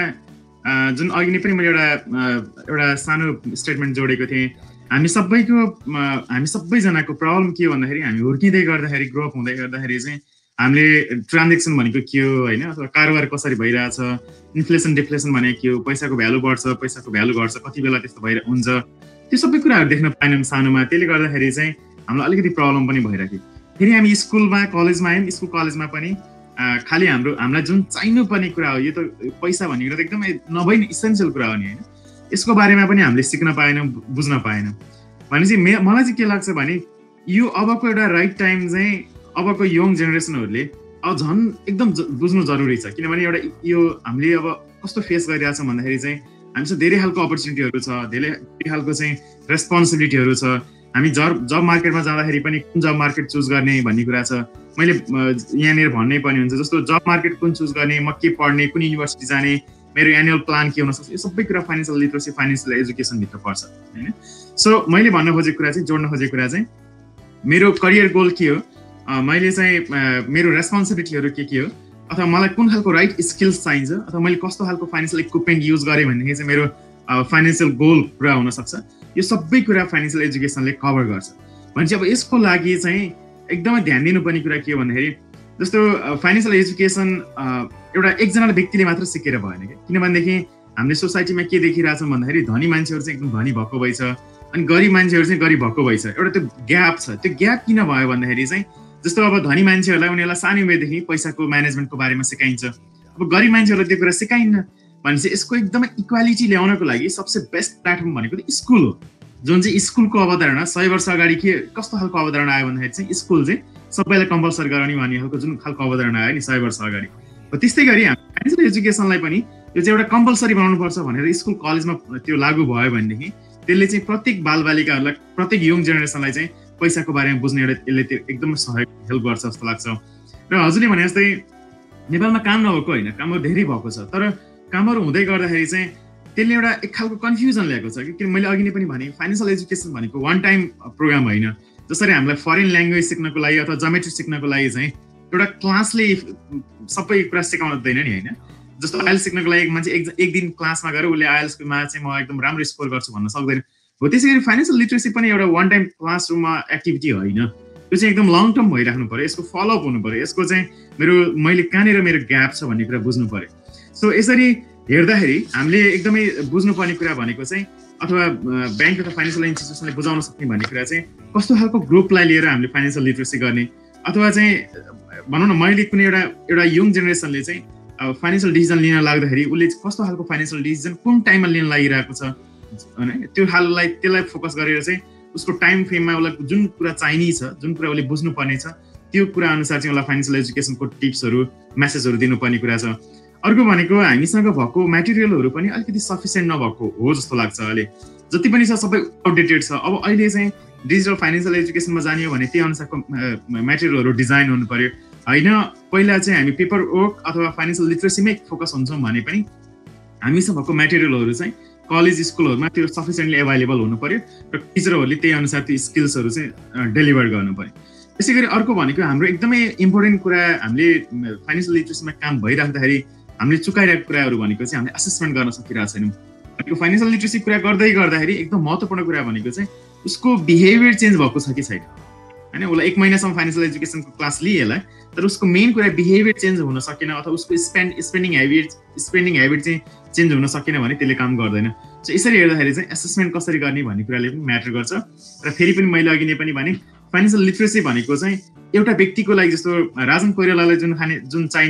जुन अघि नै पनि मैले एउटा एउटा सानो स्टेटमेन्ट जोडेको थिएँ, हामी सबैको हामी सबैजनाको प्रब्लम के हो भन्दाखेरि हामी हुर्किँदै गर्दाखेरि ग्रो अप हुँदै गर्दाखेरि चाहिँ हामीले ट्रान्जेक्सन भनेको के हो होइन, अथवा कारोबार कसरी भइरहेछ, इन्फ्लेसन डिफ्लेसन भनेको के हो, पैसाको भ्यालु बढ्छ पैसाको भ्यालु घट्छ, कति बेला त्यस्तो भइरहेको हुन्छ, त्यो सबै कुराहरू देख्न पाएनौँ सानोमा। त्यसले गर्दाखेरि चाहिँ हामीलाई अलिकति प्रब्लम पनि भइरहेको। फेरि हामी स्कुलमा कलेजमा आयौँ, स्कुल कलेजमा पनि खालि हाम्रो हामीलाई जुन चाहिनुपर्ने कुरा हो, यो त पैसा भनेको त एकदमै नभई इसेन्सियल कुरा हो नि होइन, यसको बारेमा पनि हामीले सिक्न पाएनौँ, बुझ्न पाएनौँ। भनेपछि मे मलाई चाहिँ के लाग्छ भने यो अबको एउटा राइट टाइम चाहिँ अबको यङ जेनेरेसनहरूले अब झन् एकदम बुझ्नु जरुरी छ। किनभने एउटा यो हामीले अब कस्तो फेस गरिरहेछौँ भन्दाखेरि चाहिँ हामीसँग धेरै खालको अपर्च्युनिटीहरू छ, धेरै धेरै खालको चाहिँ रेस्पोन्सिबिलिटीहरू छ। हामी जब जब मार्केटमा जाँदाखेरि पनि कुन जब मार्केट चुज गर्ने भन्ने कुरा छ। मैले यहाँनिर भन्नै पर्ने हुन्छ, जस्तो जब मार्केट कुन चुज गर्ने, म के पढ्ने, कुन युनिभर्सिटी जाने, मेरो एनुअल प्लान के हुनसक्छ, यो सबै कुरा फाइनेन्सियल लिटरेसी फाइनेन्सियल एजुकेसनभित्र पर्छ होइन। सो मैले भन्न खोजेको कुरा चाहिँ जोड्न खोजेको कुरा चाहिँ मेरो करियर गोल के हो, मैले चाहिँ मेरो रेस्पोन्सिबिलिटीहरू के के हो, अथवा मलाई कुन खालको राइट स्किल्स चाहिन्छ, अथवा मैले कस्तो खालको फाइनेन्सियल इक्विपमेन्ट युज गरेँ भनेदेखि चाहिँ मेरो फाइनेन्सियल गोल पुरा हुनसक्छ। यो सबै कुरा फाइनेन्सियल एजुकेसनले कभर गर्छ। भनेपछि अब यसको लागि चाहिँ एकदमै ध्यान दिनुपर्ने कुरा के हो भन्दाखेरि जस्तो फाइनेन्सियल एजुकेसन एउटा एकजना व्यक्तिले मात्र सिकेर भएन क्या। किनभनेदेखि हामीले सोसाइटीमा के देखिरहेछौँ भन्दाखेरि धनी मान्छेहरू चाहिँ एकदम धनी भएको भएछ अनि गरिब मान्छेहरू चाहिँ गरिब भएको भएछ, एउटा त्यो ग्याप छ। त्यो ग्याप किन भयो भन्दाखेरि चाहिँ जस्तो अब धनी मान्छेहरूलाई उनीहरूलाई सानो उमेरदेखि पैसाको म्यानेजमेन्टको बारेमा सिकाइन्छ, अब गरिब मान्छेहरूलाई त्यो कुरा सिकाइन्न। भनेपछि यसको एकदमै इक्वालिटी ल्याउनको लागि सबसे बेस्ट प्लेटफर्म भनेको त स्कुल हो, जुन चाहिँ स्कुलको अवधारणा सय वर्ष अगाडि के कस्तो खालको अवधारणा आयो भन्दाखेरि चाहिँ स्कुल चाहिँ सबैलाई कम्पलसरी गराउने भन्ने खालको जुन खालको अवधारणा आयो नि सय वर्ष अगाडि, त्यस्तै गरी फाइनेन्सियल एजुकेसनलाई पनि यो चाहिँ एउटा कम्पलसरी बनाउनुपर्छ भनेर स्कुल कलेजमा त्यो लागू भयो भनेदेखि त्यसले चाहिँ प्रत्येक बालबालिकाहरूलाई प्रत्येक यङ जेनेरेसनलाई चाहिँ पैसाको बारेमा बुझ्ने एउटा यसले त्यो एकदमै सहयोग हेल्प गर्छ जस्तो लाग्छ। र हजुरले भने जस्तै नेपालमा काम नभएको होइन, कामहरू धेरै भएको छ, तर कामहरू हुँदै गर्दाखेरि चाहिँ त्यसले एउटा एक खालको कन्फ्युजन ल्याएको छ कि मैले अघि नै पनि भने फाइनेन्सियल एजुकेसन भनेको वान टाइम प्रोग्राम होइन। जसरी हामीलाई फरेन ल्याङ्ग्वेज सिक्नको लागि अथवा जोमेट्री सिक्नको लागि चाहिँ एउटा क्लासले सबै कुरा सिकाउनु दिँदैन नि होइन। जस्तो आइएल्स सिक्नको लागि मान्छे एक एक दिन क्लासमा गएर उसले आइएल्समा चाहिँ म एकदम राम्रो स्कोर गर्छु भन्न सक्दैन हो। त्यसै गरी फाइनेन्सियल लिटरेसी पनि एउटा वान टाइम क्लासरुममा एक्टिभिटी होइन, त्यो चाहिँ एकदम लङ टर्म भइराख्नु पऱ्यो, यसको फलोअप हुनु पऱ्यो, यसको चाहिँ मेरो मैले कहाँनिर मेरो ग्याप छ भन्ने कुरा बुझ्नु पऱ्यो। सो यसरी हेर्दाखेरि हामीले एकदमै बुझ्नुपर्ने कुरा भनेको चाहिँ अथवा ब्याङ्क अथवा फाइनेन्सियल इन्स्टिट्युसनले बुझाउन सक्ने भन्ने कुरा चाहिँ कस्तो खालको ग्रुपलाई लिएर हामीले फाइनेन्सियल लिटरेसी गर्ने, अथवा चाहिँ भनौँ न मैले कुनै एउटा एउटा यङ जेनेरेसनले चाहिँ फाइनेन्सियल डिसिजन लिन लाग्दाखेरि उसले कस्तो खालको फाइनेन्सियल डिसिजन कुन टाइममा लिन लागिरहेको छ होइन, त्यो खाललाई त्यसलाई फोकस गरेर चाहिँ उसको टाइम फ्रेममा उसलाई जुन कुरा चाहिने छ, जुन कुरा उसले बुझ्नुपर्ने छ, त्यो कुरा अनुसार चाहिँ उसलाई फाइनेन्सियल एजुकेसनको टिप्सहरू मेसेजहरू दिनुपर्ने कुरा छ। अर्को भनेको हामीसँग भएको मेटेरियलहरू पनि अलिकति सफिसियन्ट नभएको हो जस्तो लाग्छ। अहिले जति पनि छ सबै आउटडेटेड छ। अब अहिले चाहिँ डिजिटल फाइनेन्सियल एजुकेसनमा जाने हो भने त्यही अनुसारको मेटेरियलहरू डिजाइन हुनु पर्यो होइन। पहिला चाहिँ हामी पेपर वर्क अथवा फाइनेन्सियल लिटरेसीमै फोकस हुन्छौँ भने पनि हामीसँग भएको मेटेरियलहरू चाहिँ कलेज स्कुलहरूमा त्यो सफिसियन्टली एभाइलेबल हुनु पर्यो र टिचरहरूले त्यही अनुसार त्यो स्किल्सहरू चाहिँ डेलिभर गर्नु पर्यो। त्यसै गरी अर्को भनेको हाम्रो एकदमै इम्पोर्टेन्ट कुरा हामीले फाइनेन्सियल लिटरेसीमा काम भइराख्दाखेरि हामीले चुकाइरहेको कुराहरू भनेको चाहिँ हामीले असेसमेन्ट गर्न सकिरहेको छैनौँ। भनेको फाइनेन्सियल लिटरेसी कुरा गर्दै गर्दाखेरि एकदम महत्त्वपूर्ण कुरा भनेको चाहिँ उसको बिहेभियर चेन्ज भएको छ कि छैन होइन। उसलाई एक महिनासम्म फाइनेन्सियल एजुकेसनको क्लास लिएला तर उसको मेन कुरा बिहेभियर चेन्ज हुन सकेन अथवा उसको spend spending habit spending habit चाहिँ चेन्ज हुन सकेन भने त्यसले काम गर्दैन। सो यसरी हेर्दाखेरि चाहिँ एसेसमेन्ट कसरी गर्ने भन्ने कुराले पनि म्याटर गर्छ। र फेरि पनि मैले अघि नै पनि भने फाइनेन्सियल लिटरेसी भनेको चाहिँ एउटा व्यक्तिको लागि जस्तो राजन कोइरालालाई जुन खाने जुन चाहिने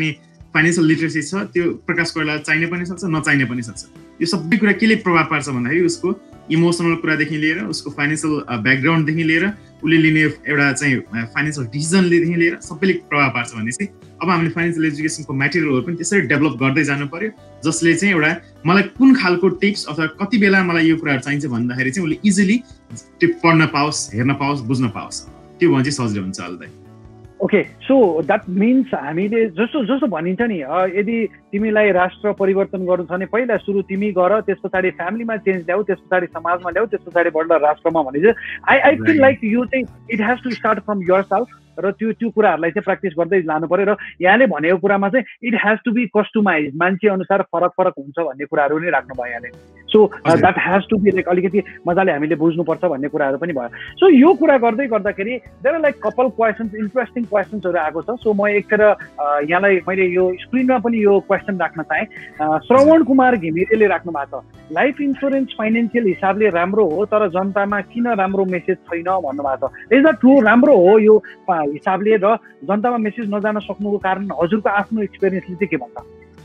फाइनेन्सियल लिटरेसी छ त्यो प्रकाश कोइराला चाहिने पनि सक्छ नचाहिने पनि सक्छ। यो सबै कुरा केले प्रभाव पार्छ भन्दाखेरि उसको इमोसनल कुरादेखि लिएर उसको फाइनेन्सियल ब्याकग्राउन्डदेखि लिएर उसले लिने एउटा चाहिँ फाइनेन्सियल डिसिजनलेदेखि लिएर सबैले प्रभाव पार्छ भनेपछि अब हामीले फाइनेन्सियल एजुकेसनको मेटेरियलहरू पनि त्यसरी डेभलप गर्दै जानु पर्यो जसले चाहिँ एउटा मलाई कुन खालको टिप्स अथवा कति बेला मलाई यो कुराहरू चाहिन्छ भन्दाखेरि चाहिँ उसले इजिली त्यो पढ्न पाओस् हेर्न पाओस् बुझ्न पाओस् त्यो भने चाहिँ सजिलो हुन्छ अलि। ओके सो द्याट मिन्स हामीले जस्तो जस्तो भनिन्छ नि यदि तिमीलाई राष्ट्र परिवर्तन गर्नु छ भने पहिला सुरु तिमी गर त्यस पछाडि फ्यामिलीमा चेन्ज ल्याऊ त्यस पछाडि समाजमा ल्याऊ त्यस पछाडि बढ्दा राष्ट्रमा भने चाहिँ आई आई फिल लाइक यो चाहिँ it has to start from yourself र त्यो त्यो कुराहरूलाई चाहिँ प्र्याक्टिस गर्दै लानु पर्यो र यहाँले भनेको कुरामा चाहिँ it has to be customize मान्छे अनुसार फरक फरक हुन्छ भन्ने कुराहरू नै राख्नु भयो यहाँले। So that has to be like अलिकति मजाले हामीले बुझ्नुपर्छ भन्ने कुराहरू पनि भयो। सो यो कुरा गर्दै गर्दाखेरि there are like couple questions interesting क्वेसन्सहरू आएको छ। सो म एकखेर यहाँलाई मैले यो स्क्रिनमा पनि यो क्वेसन राख्न चाहेँ। श्रवण कुमार घिमिरेले राख्नु भएको छ लाइफ इन्सुरेन्स फाइनेन्सियल हिसाबले राम्रो हो तर जनतामा किन राम्रो मेसेज छैन भन्नुभएको छ। इज द ट्रु राम्रो हो यो हिसाबले र जनतामा मेसेज नजान सक्नुको कारण हजुरको आफ्नो एक्सपिरियन्सले चाहिँ के भन्छ?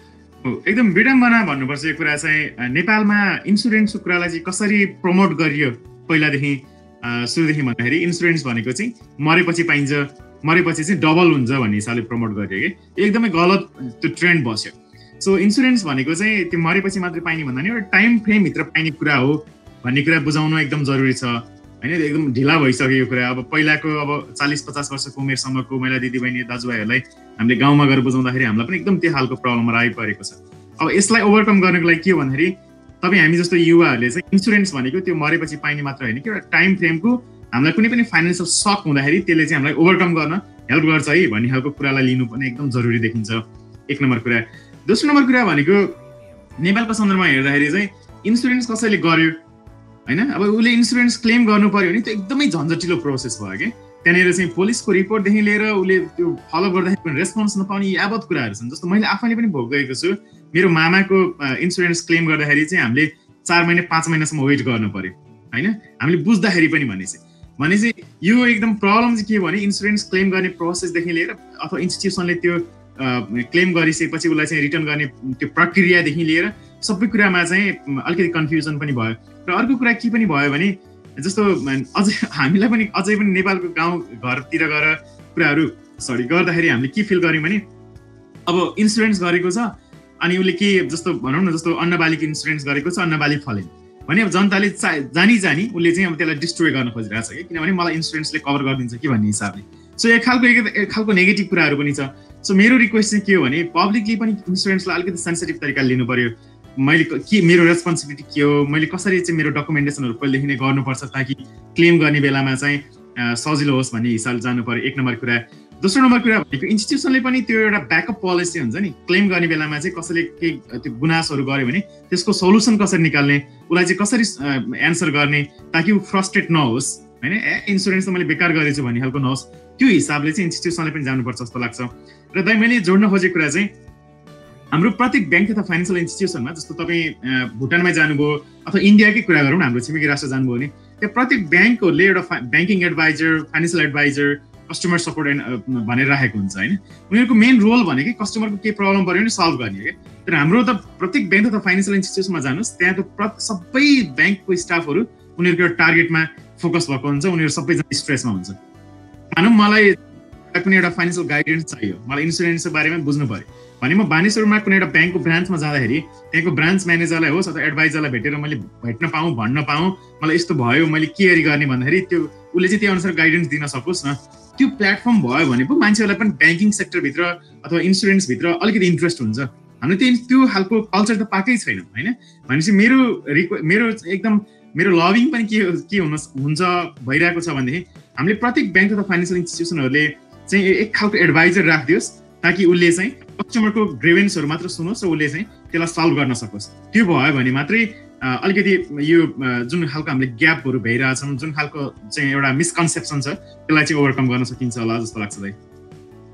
एकदम विडम्बना भन्नुपर्छ यो कुरा चाहिँ नेपालमा इन्सुरेन्सको कुरालाई चाहिँ कसरी प्रमोट गरियो पहिलादेखि सुरुदेखि भन्दाखेरि इन्सुरेन्स भनेको चाहिँ मरेपछि पाइन्छ मरेपछि चाहिँ डबल हुन्छ भन्ने हिसाबले प्रमोट गरियो कि एकदमै गलत त्यो ट्रेन्ड बस्यो। सो इन्सुरेन्स भनेको चाहिँ त्यो मरेपछि मात्रै पाइने भन्दा नि एउटा टाइम फ्रेमभित्र पाइने कुरा हो भन्ने कुरा बुझाउनु एकदम जरुरी छ होइन। एकदम ढिला भइसक्यो यो कुरा। अब पहिलाको अब चालिस पचास वर्षको उमेरसम्मको महिला दिदीबहिनी दाजुभाइहरूलाई हामीले गाउँमा गएर बुझाउँदाखेरि हामीलाई पनि एकदम त्यो खालको प्रब्लमहरू आइपरेको छ। अब यसलाई ओभरकम गर्नको लागि के हो भन्दाखेरि तपाईँ हामी जस्तो युवाहरूले चाहिँ इन्सुरेन्स भनेको त्यो मरेपछि पाइने मात्र होइन कि एउटा टाइम फ्रेमको हामीलाई कुनै पनि फाइनेन्सियल सक हुँदाखेरि त्यसले चाहिँ हामीलाई ओभरकम गर्न हेल्प गर्छ है भन्ने खालको कुरालाई लिनु पनि एकदम जरुरी देखिन्छ एक नम्बर कुरा। दोस्रो नम्बर कुरा भनेको नेपालको सन्दर्भमा हेर्दाखेरि चाहिँ इन्सुरेन्स कसैले गर्यो होइन अब उसले इन्सुरेन्स क्लेम गर्नु पर्यो भने त्यो एकदमै झन्झटिलो प्रोसेस भयो कि त्यहाँनिर चाहिँ पुलिसको रिपोर्टदेखि लिएर उसले त्यो फलो गर्दाखेरि पनि रेस्पोन्स नपाउने यावत कुराहरू छन्। जस्तो मैले आफैले पनि भोग गरेको छु। मेरो मामाको इन्सुरेन्स क्लेम गर्दाखेरि चाहिँ हामीले चार महिना पाँच महिनासम्म वेट गर्नु पर्यो होइन हामीले बुझ्दाखेरि पनि भने चाहिँ भने चाहिँ यो एकदम प्रब्लम चाहिँ के भने इन्सुरेन्स क्लेम गर्ने प्रोसेसदेखि लिएर अथवा इन्स्टिट्युसनले त्यो क्लेम गरिसकेपछि उसलाई चाहिँ रिटर्न गर्ने त्यो प्रक्रियादेखि लिएर सबै कुरामा चाहिँ अलिकति कन्फ्युजन पनि भयो। र अर्को कुरा के पनि भयो भने जस्तो अझै हामीलाई पनि अझै पनि नेपालको गाउँ घरतिर गएर कुराहरू सरी गर्दाखेरि हामीले के फिल गर्यौँ भने अब इन्सुरेन्स गरेको छ अनि उसले के जस्तो भनौँ न जस्तो अन्नबालीको इन्सुरेन्स गरेको छ अन्नबाली फलेन भने अब जनताले चा जानी जानी उसले चाहिँ अब त्यसलाई डिस्ट्रोय गर्न खोजिरहेको छ कि किनभने मलाई इन्सुरेन्सले कभर गरिदिन्छ कि भन्ने हिसाबले। सो एक खालको एक खालको नेगेटिभ कुराहरू पनि छ। सो मेरो रिक्वेस्ट चाहिँ के हो भने पब्लिकली पनि इन्सुरेन्सलाई अलिकति सेन्सिटिभ तरिकाले लिनु पर्यो। मैले के मेरो रेस्पोन्सिबिलिटी के हो मैले कसरी चाहिँ मेरो डकुमेन्टेसनहरू पहिलेदेखि नै गर्नुपर्छ ताकि क्लेम गर्ने बेलामा चाहिँ सजिलो होस् भन्ने हिसाबले जानु पर्यो एक नम्बर कुरा। दोस्रो नम्बर कुरा भनेको इन्स्टिट्युसनले पनि त्यो एउटा ब्याकअप पोलिसी हुन्छ नि क्लेम गर्ने बेलामा चाहिँ कसैले केही त्यो गुनासोहरू गर्यो भने त्यसको सोल्युसन कसरी निकाल्ने उसलाई चाहिँ कसरी एन्सर गर्ने ताकि ऊ फ्रस्ट्रेट नहोस् होइन ए इन्सुरेन्स त मैले बेकार गरेछु भन्ने खालको नहोस् त्यो हिसाबले चाहिँ इन्स्टिट्युसनले पनि जानुपर्छ जस्तो लाग्छ। र दाइ मैले जोड्न खोजेको कुरा चाहिँ हाम्रो प्रत्येक ब्याङ्क तथा फाइनेन्सियल इन्स्टिट्युसनमा जस्तो तपाईँ भुटानमै जानुभयो अथवा इन्डियाकै कुरा गरौँ न हाम्रो छिमेकी राष्ट्र जानुभयो भने त्यो प्रत्येक ब्याङ्कहरूले एउटा banking adviser financial adviser customer support भनेर राखेको हुन्छ होइन। उनीहरूको मेन रोल भनेकै कस्टमरको केही प्रब्लम पऱ्यो भने सल्भ गर्ने क्या। तर हाम्रो त प्रत्येक ब्याङ्क तथा फाइनेन्सियल इन्स्टिट्युसनमा जानुहोस् त्यहाँ त सबै ब्याङ्कको स्टाफहरू उनीहरूको एउटा टार्गेटमा फोकस भएको हुन्छ उनीहरू सबैजना स्ट्रेसमा हुन्छ। भनौँ मलाई कुनै एउटा फाइनेन्सियल गाइडेन्स चाहियो मलाई इन्सुरेन्सको बारेमा बुझ्नु पऱ्यो भने म बानेश्वरमा कुनै एउटा ब्याङ्कको ब्रान्चमा जाँदाखेरि त्यहाँको ब्रान्च म्यानेजरलाई होस् अथवा एडभाइजरलाई भेटेर मैले भेट्न पाऊँ भन्न पाऊँ मलाई यस्तो भयो मैले के गर्ने भन्दाखेरि त्यो उसले चाहिँ त्यो अनुसार गाइडेन्स दिन सकोस् न त्यो प्लेटफर्म भयो भने पो मान्छेहरूलाई पनि ब्याङ्किङ सेक्टरभित्र अथवा इन्सुरेन्सभित्र अलिकति इन्ट्रेस्ट हुन्छ। हामीले त्यो त्यो खालको कल्चर त पाएकै छैनौँ होइन। भनेपछि मेरो रिक्वे मेरो एकदम मेरो लभिङ पनि के के हुन हुन्छ भइरहेको छ भनेदेखि हामीले प्रत्येक ब्याङ्क तथा फाइनेन्सियल इन्स्टिट्युसनहरूले चाहिँ एक खालको एडभाइजर राखिदियोस् ताकि उसले चाहिँ कस्टमरको ग्रेभेन्सहरू मात्र सुनोस् र उसले चाहिँ त्यसलाई सल्भ गर्न सकोस्। त्यो भयो भने मात्रै अलिकति यो जुन खालको हामीले ग्यापहरू भइरहेछौँ जुन खालको चाहिँ एउटा मिसकन्सेप्सन छ त्यसलाई चाहिँ ओभरकम गर्न सकिन्छ होला जस्तो लाग्छ दाइ।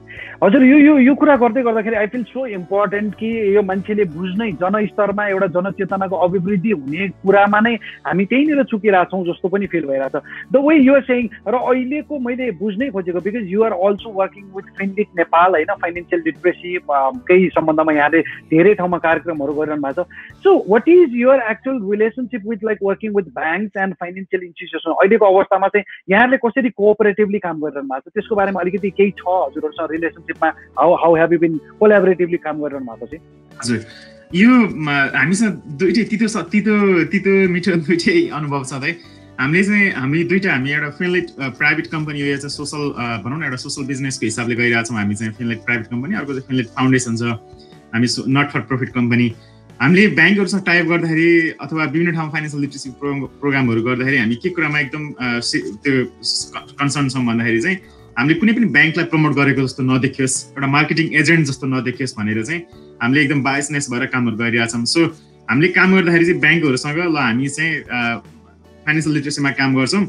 हजुर यो यो यो कुरा गर्दै गर्दाखेरि आई फिल सो इम्पोर्टेन्ट कि यो मान्छेले बुझ्नै जनस्तरमा एउटा जनचेतनाको अभिवृद्धि हुने कुरामा नै हामी त्यहीँनिर चुकिरहेछौँ जस्तो पनि फिल भइरहेछ the way you are saying. र अहिलेको मैले बुझ्नै खोजेको because you are also working with Finlit Nepal होइन, फाइनेन्सियल लिटरेसी केही सम्बन्धमा यहाँले धेरै ठाउँमा कार्यक्रमहरू गरिरहनु भएको छ। So what is your actual relationship with like working with banks and financial institution अहिलेको अवस्थामा चाहिँ यहाँले कसरी कोअपरेटिभली काम गरिरहनु भएको छ त्यसको बारेमा अलिकति केही छ हजुरहरूसँग रिलेसनसिपमा? How how have you been collaboratively काम गरिरहनु भएको चाहिँ? हजुर यो हामीसँग दुइटै तितो तितो तितो मिठो दुइटै अनुभव छ है। हामीले चाहिँ हामी दुइटा हामी एउटा फिनलिट प्राइभेट कम्पनी हो, यो चाहिँ सोसल भनौँ न एउटा सोसल बिजनेसको हिसाबले गइरहेछौँ हामी चाहिँ फिनलिट प्राइभेट कम्पनी, अर्को चाहिँ फिनलिट फाउन्डेसन छ, हामी नट फर प्रफिट कम्पनी। हामीले ब्याङ्कहरूसँग टाइप गर्दाखेरि अथवा विभिन्न ठाउँमा फाइनेन्सियल लिटरेसी प्रोग्रामहरू गर्दाखेरि हामी के कुरामा एकदम त्यो कन्सर्न छौँ भन्दाखेरि चाहिँ हामीले कुनै पनि ब्याङ्कलाई प्रमोट गरेको जस्तो नदेखियोस्, एउटा मार्केटिङ एजेन्ट जस्तो नदेखियोस् भनेर चाहिँ हामीले एकदम बायसनेस भएर कामहरू गरिरहेछौँ। सो हामीले काम गर्दाखेरि चाहिँ ब्याङ्कहरूसँग ल हामी चाहिँ फाइनेन्सियल लिटरेसीमा काम गर्छौँ,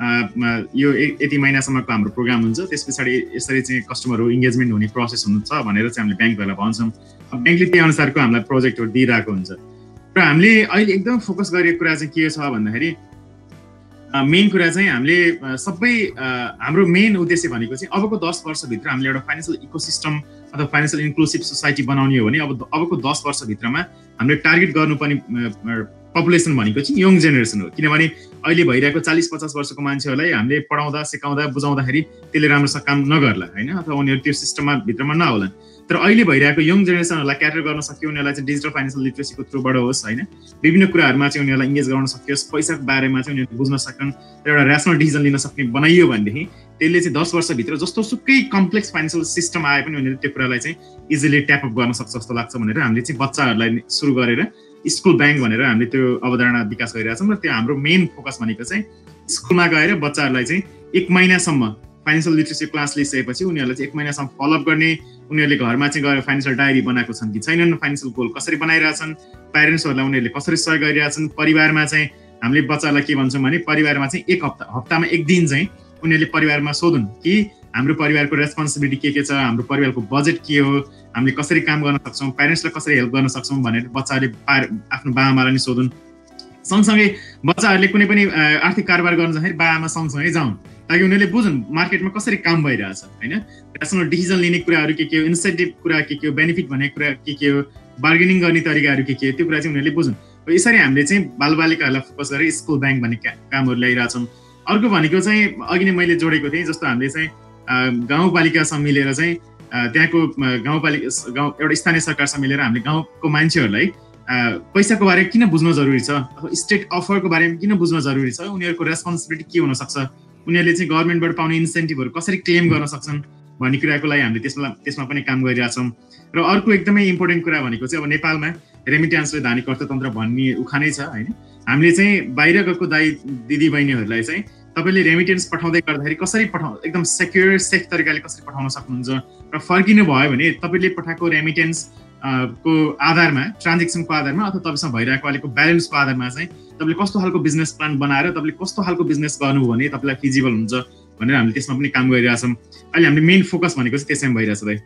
यो यति महिनासम्मको हाम्रो प्रोग्राम हुन्छ, त्यस पछाडि यसरी चाहिँ कस्टमरहरू इङ्गेजमेन्ट हुने प्रोसेस हुन्छ भनेर चाहिँ हामीले ब्याङ्कहरूलाई भन्छौँ। ब्याङ्कले त्यही अनुसारको हामीलाई प्रोजेक्टहरू दिइरहेको हुन्छ। र हामीले अहिले एकदम फोकस गरेको कुरा चाहिँ के छ भन्दाखेरि मेन कुरा चाहिँ हामीले सबै हाम्रो मेन उद्देश्य भनेको चाहिँ अबको दस वर्षभित्र हामीले एउटा फाइनेन्सियल इकोसिस्टम अथवा फाइनेन्सियल इन्क्लुसिभ सोसाइटी बनाउने हो भने अब अबको दस वर्षभित्रमा हामीले टार्गेट गर्नुपर्ने पपुलेसन भनेको चाहिँ यङ जेनेरेसन हो। किनभने अहिले भइरहेको चालिस पचास वर्षको मान्छेहरूलाई हामीले पढाउँदा सिकाउँदा बुझाउँदाखेरि त्यसले राम्रोसँग काम नगर्ला होइन, अथवा उनीहरू त्यो सिस्टममा भित्रमा नहोला। तर अहिले भइरहेको यङ जेनेरेसनहरूलाई क्याटर गर्न सक्यो, उनीहरूलाई चाहिँ डिजिटल फाइनेन्सियल लिटरेसीको थ्रुबाट होस् होइन, विभिन्न कुराहरूमा चाहिँ उनीहरूलाई इङ्गेज गराउन सकियोस्, पैसाको बारेमा चाहिँ उनीहरूले बुझ्न सक्छन् र एउटा ऱ्यासनल डिसिजन लिन सक्ने बनाइयो भनेदेखि त्यसले चाहिँ दस वर्षभित्र जस्तो सुकै कम्प्लेक्स फाइनेन्सियल सिस्टम आए पनि उनीहरूले त्यो कुरालाई चाहिँ इजिली ट्यापअप गर्न सक्छ जस्तो लाग्छ भनेर हामीले चाहिँ बच्चाहरूलाई सुरु गरेर स्कुल ब्याङ्क भनेर हामीले त्यो अवधारणा विकास गरिरहेछौँ। र त्यो हाम्रो मेन फोकस भनेको चाहिँ स्कुलमा गएर बच्चाहरूलाई चाहिँ एक महिनासम्म फाइनेन्सियल लिटरेसी क्लास लिइसकेपछि उनीहरूलाई चाहिँ एक महिनासम्म फलोअप गर्ने, उनीहरूले घरमा चाहिँ गएर फाइनेन्सियल डायरी बनाएको छन् कि छैनन्, फाइनेन्सियल गोल कसरी बनाइरहेछन्, प्यारेन्ट्सहरूलाई उनीहरूले कसरी सहयोग गरिरहेछन्, परिवारमा चाहिँ हामीले बच्चाहरूलाई के भन्छौँ भने परिवारमा चाहिँ एक हप्ता हप्तामा एक दिन चाहिँ उनीहरूले परिवारमा सोधुन् कि हाम्रो परिवारको रेस्पोन्सिबिलिटी के के छ, हाम्रो परिवारको बजेट के हो, हामीले कसरी काम गर्न सक्छौँ, प्यारेन्ट्सलाई कसरी हेल्प गर्न सक्छौँ भनेर बच्चाहरूले आफ्नो बाबाआमालाई नि सोधुन्। सँगसँगै बच्चाहरूले कुनै पनि आर्थिक कारोबार गर्न जाँदाखेरि बाबाआमा सँगसँगै जाउन् ताकि उनीहरूले बुझुन् मार्केटमा कसरी काम भइरहेछ होइन, ऱ्यासनल डिसिजन लिने कुराहरू के के हो, इन्सेन्टिभ कुरा के के हो, बेनिफिट भनेको कुरा के के हो, बार्गेनिङ गर्ने तरिकाहरू के के हो, त्यो कुरा चाहिँ उनीहरूले बुझुन्। यसरी हामीले चाहिँ बालबालिकाहरूलाई फोकस गरेर स्कुल ब्याङ्क भन्ने कामहरू ल्याइरहेछौँ। अर्को भनेको चाहिँ अघि नै मैले जोडेको थिएँ जस्तो हामीले चाहिँ गाउँपालिकासँग मिलेर चाहिँ त्यहाँको गाउँपालिका गाउँ एउटा स्थानीय सरकारसँग मिलेर हामीले गाउँको मान्छेहरूलाई पैसाको बारेमा किन बुझ्न जरुरी छ अथवा स्टेट अफरको बारेमा किन बुझ्न जरुरी छ, उनीहरूको रेस्पोन्सिबिलिटी के हुनसक्छ, उनीहरूले चाहिँ गभर्मेन्टबाट पाउने इन्सेन्टिभहरू कसरी क्लेम गर्न सक्छन् भन्ने कुराको लागि हामीले त्यसमा त्यसमा पनि काम गरिरहेछौँ। र अर्को एकदमै इम्पोर्टेन्ट कुरा भनेको चाहिँ अब नेपालमा रेमिट्यान्सले धानी अर्थतन्त्र भन्ने उखानै छ होइन, हामीले चाहिँ बाहिर गएको दाइ दिदी बहिनीहरूलाई चाहिँ तपाईँले रेमिटेन्स पठाउँदै गर्दाखेरि कसरी पठाउ एकदम सेक्योर सेफ तरिकाले कसरी पठाउन सक्नुहुन्छ र फर्किनु भयो भने तपाईँले पठाएको रेमिटेन्स को आधारमा ट्रान्जेक्सनको आधारमा अथवा तपाईँसँग भइरहेको अहिलेको ब्यालेन्सको आधारमा चाहिँ तपाईँले कस्तो खालको बिजनेस प्लान बनाएर तपाईँले कस्तो खालको बिजनेस गर्नु भने तपाईँलाई फिजिबल हुन्छ भनेर हामीले त्यसमा पनि काम गरिरहेछौँ। अहिले हामीले मेन फोकस भनेको चाहिँ त्यसैमा भइरहेछ दाइ।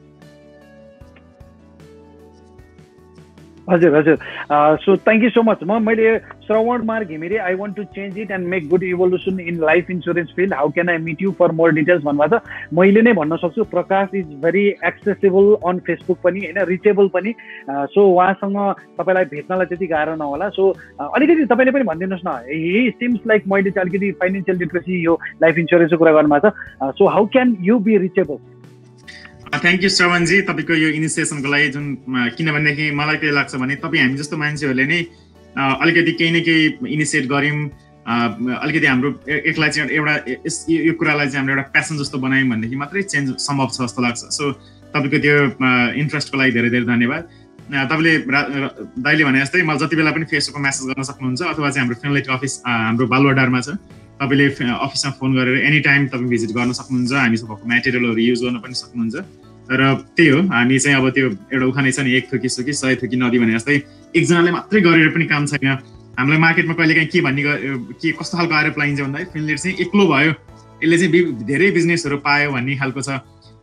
हजुर हजुर so thank you so much. म मैले श्रवण मार Ghimire I want to change it and make good evolution in life insurance field, how can I meet you for more details भन्नुभएको छ। मैले नै भन्न सक्छु Prakash is very accessible on Facebook पनि होइन, रिचेबल पनि, सो उहाँसँग तपाईँलाई भेट्नलाई त्यति गाह्रो नहोला। सो अलिकति तपाईँले पनि भनिदिनुहोस् न, हि सिम्स लाइक मैले चाहिँ अलिकति फाइनेन्सियल लिटरेसी यो लाइफ इन्सुरेन्सको कुरा गर्नुभएको छ, so how can you be reachable? Thank you श्रवणजी तपाईँको यो इनिसिएसनको लागि, जुन किनभनेदेखि मलाई के लाग्छ भने तपाईँ हामी जस्तो मान्छेहरूले नै अलिकति केही न केही इनिसिएट गऱ्यौँ, अलिकति हाम्रो एकलाई चाहिँ एउटा यो कुरालाई चाहिँ हाम्रो एउटा प्यासन जस्तो बनायौँ भनेदेखि मात्रै चेन्ज सम्भव छ जस्तो लाग्छ। सो तपाईँको त्यो इन्ट्रेस्टको लागि धेरै धेरै धन्यवाद। तपाईँले दाइले भने जस्तै मलाई जति बेला पनि फेसबुकमा मेसेज गर्न सक्नुहुन्छ अथवा चाहिँ हाम्रो फिनलिट अफिस हाम्रो बालुवाडारमा छ, तपाईँले अफिसमा फोन गरेर एनी टाइम तपाईँ भिजिट गर्न सक्नुहुन्छ, हामीसँग भएको मेटेरियलहरू युज गर्न पनि सक्नुहुन्छ। र त्यही हो, हामी चाहिँ अब त्यो एउटा उखानै छ नि, एक थुकी सुकी सय थुकी नदी भने जस्तै एकजनाले मात्रै गरेर पनि काम छैन। हामीलाई मार्केटमा कहिलेकाहीँ के भन्ने के कस्तो खालको आरोप लगाइन्छ भन्दाखेरि फिनलिट चाहिँ एक्लो भयो, यसले चाहिँ धेरै बिजनेसहरू पायो भन्ने खालको छ।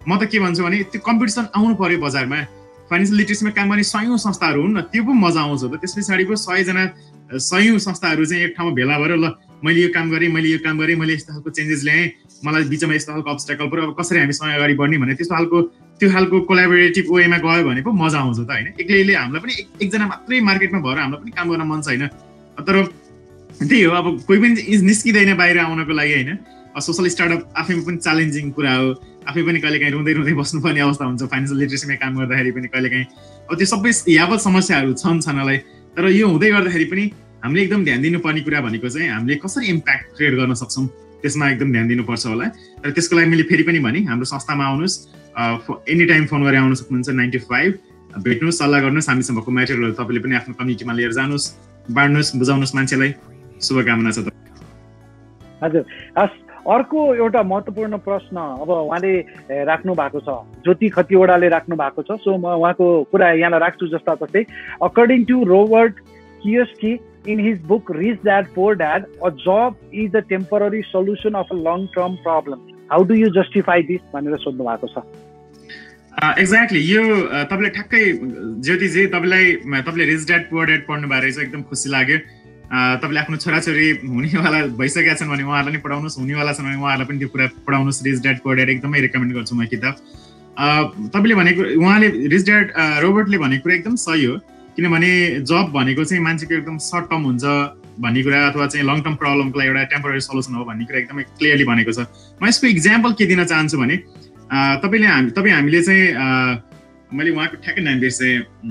म त के भन्छु भने त्यो कम्पिटिसन आउनु पर्यो बजारमा फाइनेन्सियल लिटरेसीमा काम गर्ने सयौं संस्थाहरू हुन् न त्यो पो मजा आउँछ त त्यस पछाडि पो सयजना सयौं संस्थाहरू चाहिँ एक ठाउँमा भेला भएर ल मैले यो काम गरेँ मैले यो काम गरेँ मैले यस्तो खालको चेन्जेस ल्याएँ मलाई बिचमा यस्तो खालको अब्स्ट्याकल पऱ्यो अब कसरी हामीसँग अगाडि बढ्ने भने त्यस्तो खालको त्यो खालको कोलाबोरेटिभ वेमा गयो भने पो मजा आउँछ त होइन एक्लैले हामीलाई पनि एकजना मात्रै मार्केटमा भएर हामीलाई पनि काम गर्न मन छैन तर त्यही हो अब कोही पनि निस्किँदैन बाहिर आउनको लागि होइन सोसल स्टार्टअप आफैमा पनि च्यालेन्जिङ कुरा हो आफै पनि कहिलेकाहीँ रुँदै रुँदै बस्नुपर्ने अवस्था हुन्छ फाइनेन्सियल लिटरेसीमा काम गर्दाखेरि पनि कहिलेकाहीँ अब त्यो सबै यावत समस्याहरू छन् छनलाई तर यो हुँदै गर्दाखेरि पनि हामीले एकदम ध्यान दिनुपर्ने कुरा भनेको चाहिँ हामीले कसरी इम्प्याक्ट क्रिएट गर्न सक्छौँ त्यसमा एकदम ध्यान दिनुपर्छ होला र त्यसको लागि मैले फेरि पनि भने हाम्रो संस्थामा आउनुहोस् एनी टाइम फोन गरेर आउन सक्नुहुन्छ नाइन टू फाइभ भेट्नुहोस् सल्लाह गर्नुहोस् हामीसँग भएको मेटेरियलहरू तपाईँले पनि आफ्नो कम्युनिटीमा लिएर जानुहोस् बाँड्नुहोस् बुझाउनुहोस् मान्छेलाई शुभकामना छ त हजुर हस् अर्को एउटा महत्त्वपूर्ण प्रश्न अब उहाँले राख्नु भएको छ ज्योति खतिवडाले राख्नु भएको छ सो म उहाँको कुरा यहाँलाई राख्छु जस्ता जस्तै according to Robert Kiyosaki in his book Rich Dad Poor Dad, a job is a temporary solution of a long-term problem. How do you justify this? भनेर सोध्नु भएको छ एक्ज्याक्टली यो तपाईँले ठ्याक्कै ज्योतिजी तपाईँलाई तपाईँले रिच ड्याड पुअर ड्याड पढ्नु भएको रहेछ एकदम खुसी लाग्यो तपाईँले आफ्नो छोराछोरी हुनेवाला भइसकेका छन् भने उहाँहरूलाई पनि पढाउनुहोस् हुनेवाला छन् भने उहाँहरूलाई पनि त्यो कुरा पढाउनुहोस् रिच ड्याड पुअर ड्याड एकदमै रेकमेन्ड गर्छु म किताब तपाईँले भनेको उहाँले रिच ड्याड रोबर्टले भनेको कुरा एकदम सही हो किनभने जब भनेको चाहिँ मान्छेको एकदम सर्ट टर्म हुन्छ भन्ने कुरा अथवा चाहिँ लङ टर्म प्रब्लमको लागि एउटा टेम्पोररी सल्युसन हो भन्ने कुरा एकदमै क्लियरली भनेको छ म यसको इक्जाम्पल के दिन चाहन्छु भने तपाईँले हामी तपाईँ हामीले चाहिँ मैले उहाँको ठ्याक्कै नाम बिर्सेँ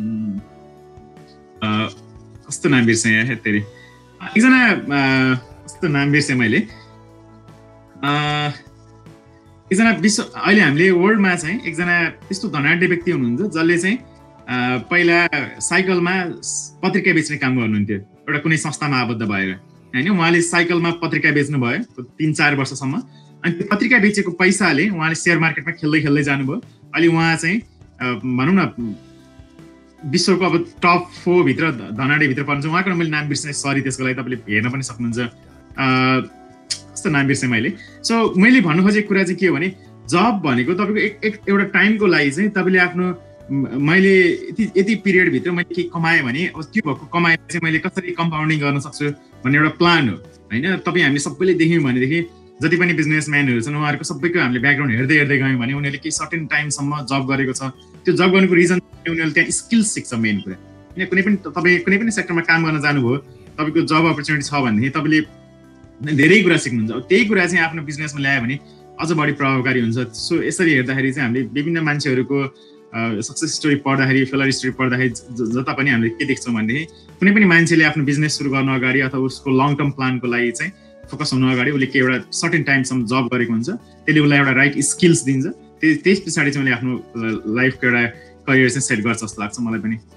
कस्तो नाम बिर्सेँ हेतेरी एकजना कस्तो नाम बिर्सेँ मैले एकजना विश्व अहिले हामीले वर्ल्डमा चाहिँ एकजना त्यस्तो धनाढ्य व्यक्ति हुनुहुन्छ जसले चाहिँ पहिला साइकलमा पत्रिका बेच्ने काम गर्नुहुन्थ्यो एउटा कुनै संस्थामा आबद्ध भएर होइन उहाँले साइकलमा पत्रिका बेच्नु भयो तिन चार वर्षसम्म अनि त्यो पत्रिका बेचेको पैसाले उहाँले सेयर मार्केटमा खेल्दै खेल्दै जानुभयो अहिले उहाँ चाहिँ भनौँ न विश्वको अब टप फोर भित्र धनाढ्यभित्र पर्नुहुन्छ उहाँको मैले नाम बिर्सेँ सरी त्यसको लागि तपाईँले हेर्न पनि सक्नुहुन्छ कस्तो नाम बिर्सेँ मैले सो मैले भन्नु खोजेको कुरा चाहिँ के हो भने जब भनेको तपाईँको एक एउटा टाइमको लागि चाहिँ तपाईँले आफ्नो मैले यति यति पिरियडभित्र मैले के कमाएँ भने अब त्यो भएको कमाएर चाहिँ मैले कसरी कम्पाउन्डिङ गर्न सक्छु भन्ने एउटा प्लान हो होइन तपाईँ हामीले सबैले देख्यौँ भनेदेखि जति पनि बिजनेसम्यानहरू छन् उहाँहरूको सबैको हामीले ब्याकग्राउन्ड हेर्दै हेर्दै गयौँ भने उनीहरूले केही सर्टेन टाइमसम्म जब गरेको छ त्यो जब गर्नुको रिजन उनीहरूले त्यहाँ स्किल्स सिक्छ मेन कुरा किन कुनै पनि तपाईँ कुनै पनि सेक्टरमा काम गर्न जानुभयो तपाईँको जब अपर्च्युनिटी छ भनेदेखि तपाईँले धेरै कुरा सिक्नुहुन्छ अब त्यही कुरा चाहिँ आफ्नो बिजनेसमा ल्यायो भने अझ बढी प्रभावकारी हुन्छ सो यसरी हेर्दाखेरि चाहिँ हामीले विभिन्न मान्छेहरूको सक्सेस स्टोरी पढ्दाखेरि फेलर स्टोरी पढ्दाखेरि जता पनि हामीले के देख्छौँ भनेदेखि कुनै पनि मान्छेले आफ्नो बिजनेस सुरु गर्नु अगाडि अथवा उसको लङ टर्म प्लानको लागि चाहिँ फोकस हुनु अगाडि उसले के एउटा सर्टेन टाइमसम्म जब गरेको हुन्छ त्यसले उसलाई एउटा राइट स्किल्स दिन्छ त्यस पछाडि चाहिँ उसले आफ्नो लाइफको एउटा करियर चाहिँ सेट गर्छ जस्तो लाग्छ मलाई पनि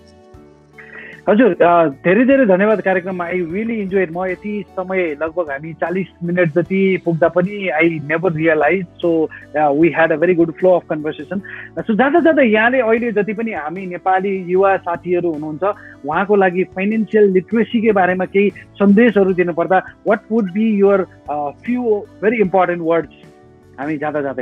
हजुर धेरै धेरै धन्यवाद कार्यक्रममा आई रियली इन्जोयड म यति समय लगभग हामी चालिस मिनट जति पुग्दा पनि I never realize so we had a very good flow of conversation so जाँदा जाँदा यहाँले अहिले जति पनि हामी नेपाली युवा साथीहरू हुनुहुन्छ उहाँको लागि फाइनेन्सियल लिटरेसीकै बारेमा केही सन्देशहरू दिनुपर्दा what would be your few very important words हामी जाँदा जाँदै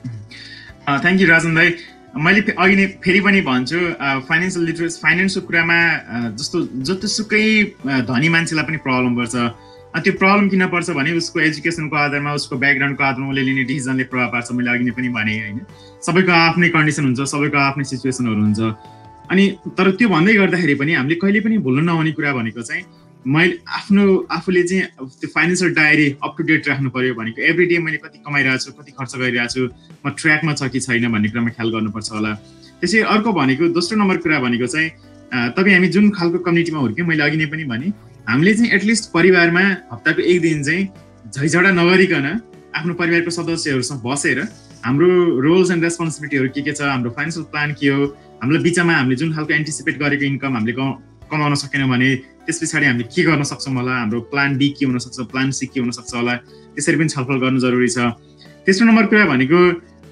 थ्याङ्क यू राजन दाई मैले अघि नै फेरि पनि भन्छु फाइनेन्सियल लिटरेसी फाइनेन्सको कुरामा जस्तो जतिसुकै धनी मान्छेलाई पनि प्रब्लम पर्छ त्यो प्रब्लम किन पर्छ भने उसको एजुकेसनको आधारमा उसको ब्याकग्राउन्डको आधारमा उसले लिने डिसिजनले प्रभाव पार्छ मैले अघि नै पनि भने होइन सबैको आफ्नै कन्डिसन हुन्छ सबैको आफ्नै सिचुएसनहरू हुन्छ अनि तर त्यो भन्दै गर्दाखेरि पनि हामीले कहिले पनि भुल्नु नहुने कुरा भनेको चाहिँ मैले आफ्नो आफूले चाहिँ त्यो financial diary up to date राख्नु पर्यो भनेको एभ्री डे मैले कति कमाइरहेको छु कति खर्च गरिरहेको छु म ट्र्याकमा छ कि छैन भन्ने कुरामा ख्याल गर्नुपर्छ होला त्यसै अर्को भनेको दोस्रो नम्बर कुरा भनेको चाहिँ तपाईँ हामी जुन खालको कम्युनिटीमा हुर्क्यौँ मैले अघि नै पनि भने हामीले चाहिँ एटलिस्ट परिवारमा हप्ताको एक दिन चाहिँ झैझगडा नगरिकन आफ्नो परिवारको सदस्यहरूसँग बसेर हाम्रो रोल्स एन्ड रेस्पोन्सिबिलिटीहरू के के छ हाम्रो फाइनेन्सियल प्लान के हो हाम्रो बिचमा हामीले जुन खालको एन्टिसिपेट गरेको इन्कम हामीले कमाउन सकेनौँ भने त्यस पछाडि हामीले के गर्न सक्छौँ होला हाम्रो प्लान बी के हुनसक्छ प्लान सी के हुनसक्छ होला त्यसरी पनि छलफल गर्नु जरुरी छ तेस्रो नम्बर कुरा भनेको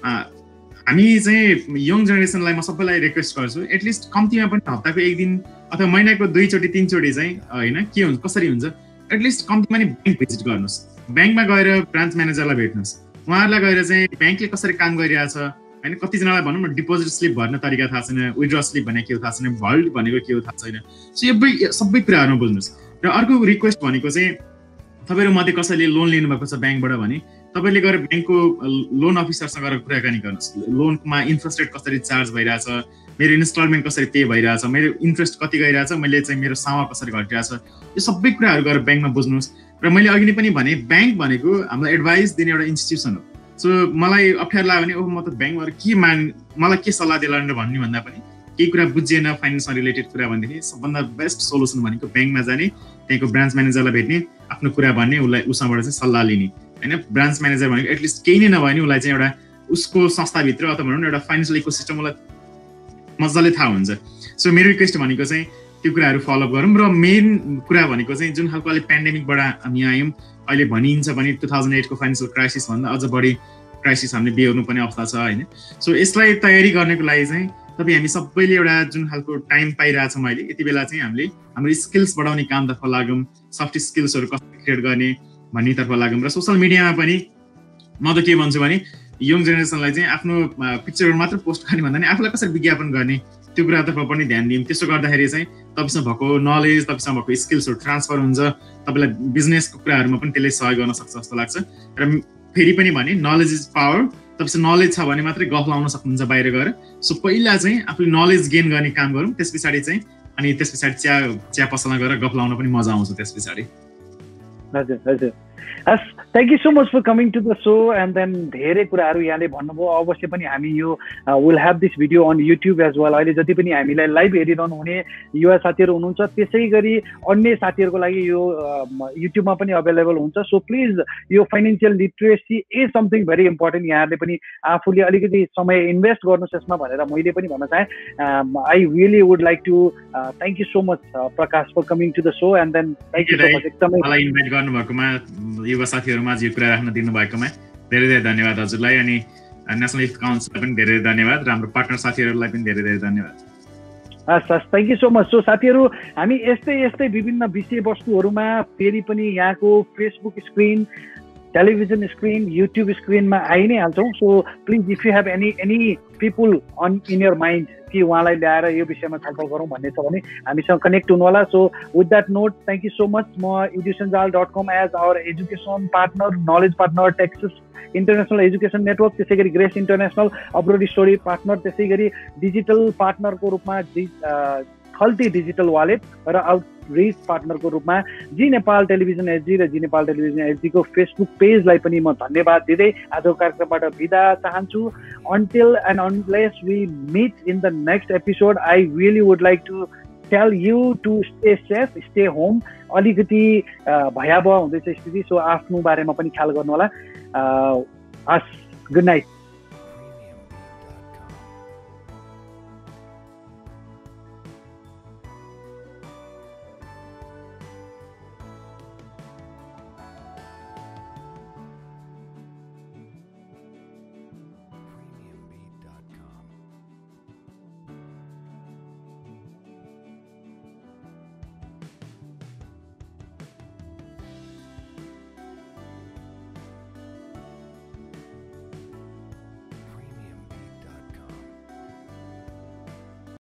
हामी चाहिँ यङ जेनेरेसनलाई म सबैलाई रिक्वेस्ट गर्छु एटलिस्ट कम्तीमा पनि हप्ताको एक दिन अथवा महिनाको दुईचोटि तिनचोटि चाहिँ होइन के हुन्छ कसरी हुन्छ एटलिस्ट कम्तीमा नि ब्याङ्क भिजिट गर्नुहोस् ब्याङ्कमा गएर ब्रान्च म्यानेजरलाई भेट्नुहोस् उहाँहरूलाई गएर चाहिँ ब्याङ्कले कसरी काम गरिरहेछ होइन कतिजनालाई भनौँ न डिपोजिट स्लिप भर्ने तरिका थाहा छैन, विथड्र स्लिप भनेको के हो थाहा छैन, भल्ट भनेको के हो थाहा छैन। सो सबै सबै कुराहरूमा बुझ्नुहोस्। र अर्को रिक्वेस्ट भनेको चाहिँ तपाईँहरू मध्ये कसैले लोन लिनुभएको छ ब्याङ्कबाट भने तपाईँले गएर ब्याङ्कको लोन अफिसरसँग गएर कुराकानी गर्नुहोस्। लोनमा इन्ट्रेस्ट रेट कसरी चार्ज भइरहेछ, मेरो इन्स्टलमेन्ट कसरी पे भइरहेछ, मेरो इन्ट्रेस्ट कति गइरहेछ, मैले चाहिँ मेरो सामा कसरी घटिरहेछ, यो सबै कुराहरू गएर ब्याङ्कमा बुझ्नुहोस्। र मैले अघि नै पनि भने ब्याङ्क भनेको हामीलाई एडभाइस दिने एउटा इन्स्टिट्युसन हो। सो मलाई अप्ठ्यारो लाग्यो भने ओह म त ब्याङ्कबाट के माग मलाई के सल्लाह दिला भन्ने भन्दा पनि केही कुरा बुझिएन फाइनेन्समा रिलेटेड कुरा भनेदेखि सबभन्दा बेस्ट सोल्युसन भनेको ब्याङ्कमा जाने, त्यहाँको ब्रान्च म्यानेजरलाई भेट्ने, आफ्नो कुरा भन्ने, उसलाई उसँगबाट चाहिँ सल्लाह लिने होइन। ब्रान्च म्यानेजर भनेको एटलिस्ट केही नै नभए नि उसलाई चाहिँ एउटा उसको संस्थाभित्र अथवा भनौँ न एउटा फाइनेन्सियल इकोसिस्टम उसलाई मजाले थाहा हुन्छ। सो मेरो रिक्वेस्ट भनेको चाहिँ त्यो कुराहरू फलोअप गरौँ। र मेन कुरा भनेको चाहिँ जुन खालको अहिले पेन्डेमिकबाट हामी आयौँ, अहिले भनिन्छ भने टु थाउजन्ड एटको फाइनेन्सियल क्राइसिस भन्दा अझ बढी क्राइसिस हामीले बेहोर्नु पर्ने अवस्था छ होइन। सो यसलाई तयारी गर्नको लागि चाहिँ तपाईँ हामी सबैले एउटा जुन खालको टाइम पाइरहेछौँ अहिले, यति बेला चाहिँ हामीले हाम्रो स्किल्स बढाउने कामतर्फ लागौँ, सफ्ट स्किल्सहरू कसरी क्रिएट गर्ने भन्नेतर्फ लागौँ। र सोसियल मिडियामा पनि म त के भन्छु भने यङ जेनेरेसनलाई चाहिँ आफ्नो पिक्चरहरू मात्र पोस्ट गर्ने भन्दा नि आफूलाई कसरी विज्ञापन गर्ने त्यो कुरातर्फ पनि ध्यान दिउँ। त्यसो गर्दाखेरि चाहिँ तपाईँसँग भएको नलेज, तपाईँसँग भएको स्किल्सहरू ट्रान्सफर हुन्छ, तपाईँलाई बिजनेसको कुराहरूमा पनि त्यसले सहयोग गर्न सक्छ जस्तो लाग्छ। र फेरि पनि भने नलेज इज पावर, तपाईँसँग नलेज छ भने मात्रै गफ लाउन सक्नुहुन्छ बाहिर गएर। सो पहिला चाहिँ आफूले नलेज गेन गर्ने काम गरौँ, त्यस पछाडि चाहिँ अनि त्यस पछाडि चिया चिया पसलमा गएर गफ लाउन पनि मजा आउँछ त्यस पछाडि। हजुर हजुर हस्, thank you so much for coming to the show and then धेरै कुराहरू यहाँले भन्नुभयो। अवश्य पनि हामी यो will have this video on YouTube as well. अहिले जति पनि हामीलाई लाइभ हेरिरहनु हुने युवा साथीहरू हुनुहुन्छ, त्यसै गरी अन्य साथीहरूको लागि यो युट्युबमा पनि अभाइलेबल हुन्छ। सो प्लिज यो financial literacy is something very important. यहाँले पनि आफूले अलिकति समय इन्भेस्ट गर्नुहोस् यसमा भनेर मैले पनि भन्न चाहेँ। I really would like to thank you so much Prakash for coming to the show and then thank you so much. एकदमै मलाई इन्भाइट गर्नुभएकोमा युवा साथीहरूमा यो कुरा राख्न दिनुभएकोमा धेरै धेरै धन्यवाद हजुरलाई, अनि नेसनल युथ काउन्सिललाई पनि धेरै धेरै धन्यवाद, र हाम्रो पार्टनर साथीहरूलाई पनि धेरै धेरै धन्यवाद। हस् हस्, thank you so much. So साथीहरू, हामी यस्तै यस्तै विभिन्न विषयवस्तुहरूमा फेरि पनि यहाँको Facebook screen, television screen, YouTube स्क्रिनमा आइ नै हाल्छौँ। So please if you have any any people on in your mind कि उहाँलाई ल्याएर यो विषयमा छलफल गरौँ भन्ने छ भने हामीसँग कनेक्ट हुनु होला। So with that note, thank you so much. म Edusanjal dot com as our education partner, knowledge partner, Texas International Education Network, त्यसै गरी Grace International abroad story partner, त्यसै गरी डिजिटल पार्टनरको रूपमा खल्ती डिजिटल वालेट र आउटरिच पार्टनरको रूपमा जी नेपाल टेलिभिजन एचडी र जी नेपाल टेलिभिजन एचडीको फेसबुक पेजलाई पनि म धन्यवाद दिँदै आजको कार्यक्रमबाट बिदा चाहन्छु। Until and unless we meet in the next episode, I really would like to tell you to stay safe, stay home. अलिकति भयावह हुँदैछ स्थिति, सो आफ्नो बारेमा पनि ख्याल गर्नु होला। हस्, गुड नाइट।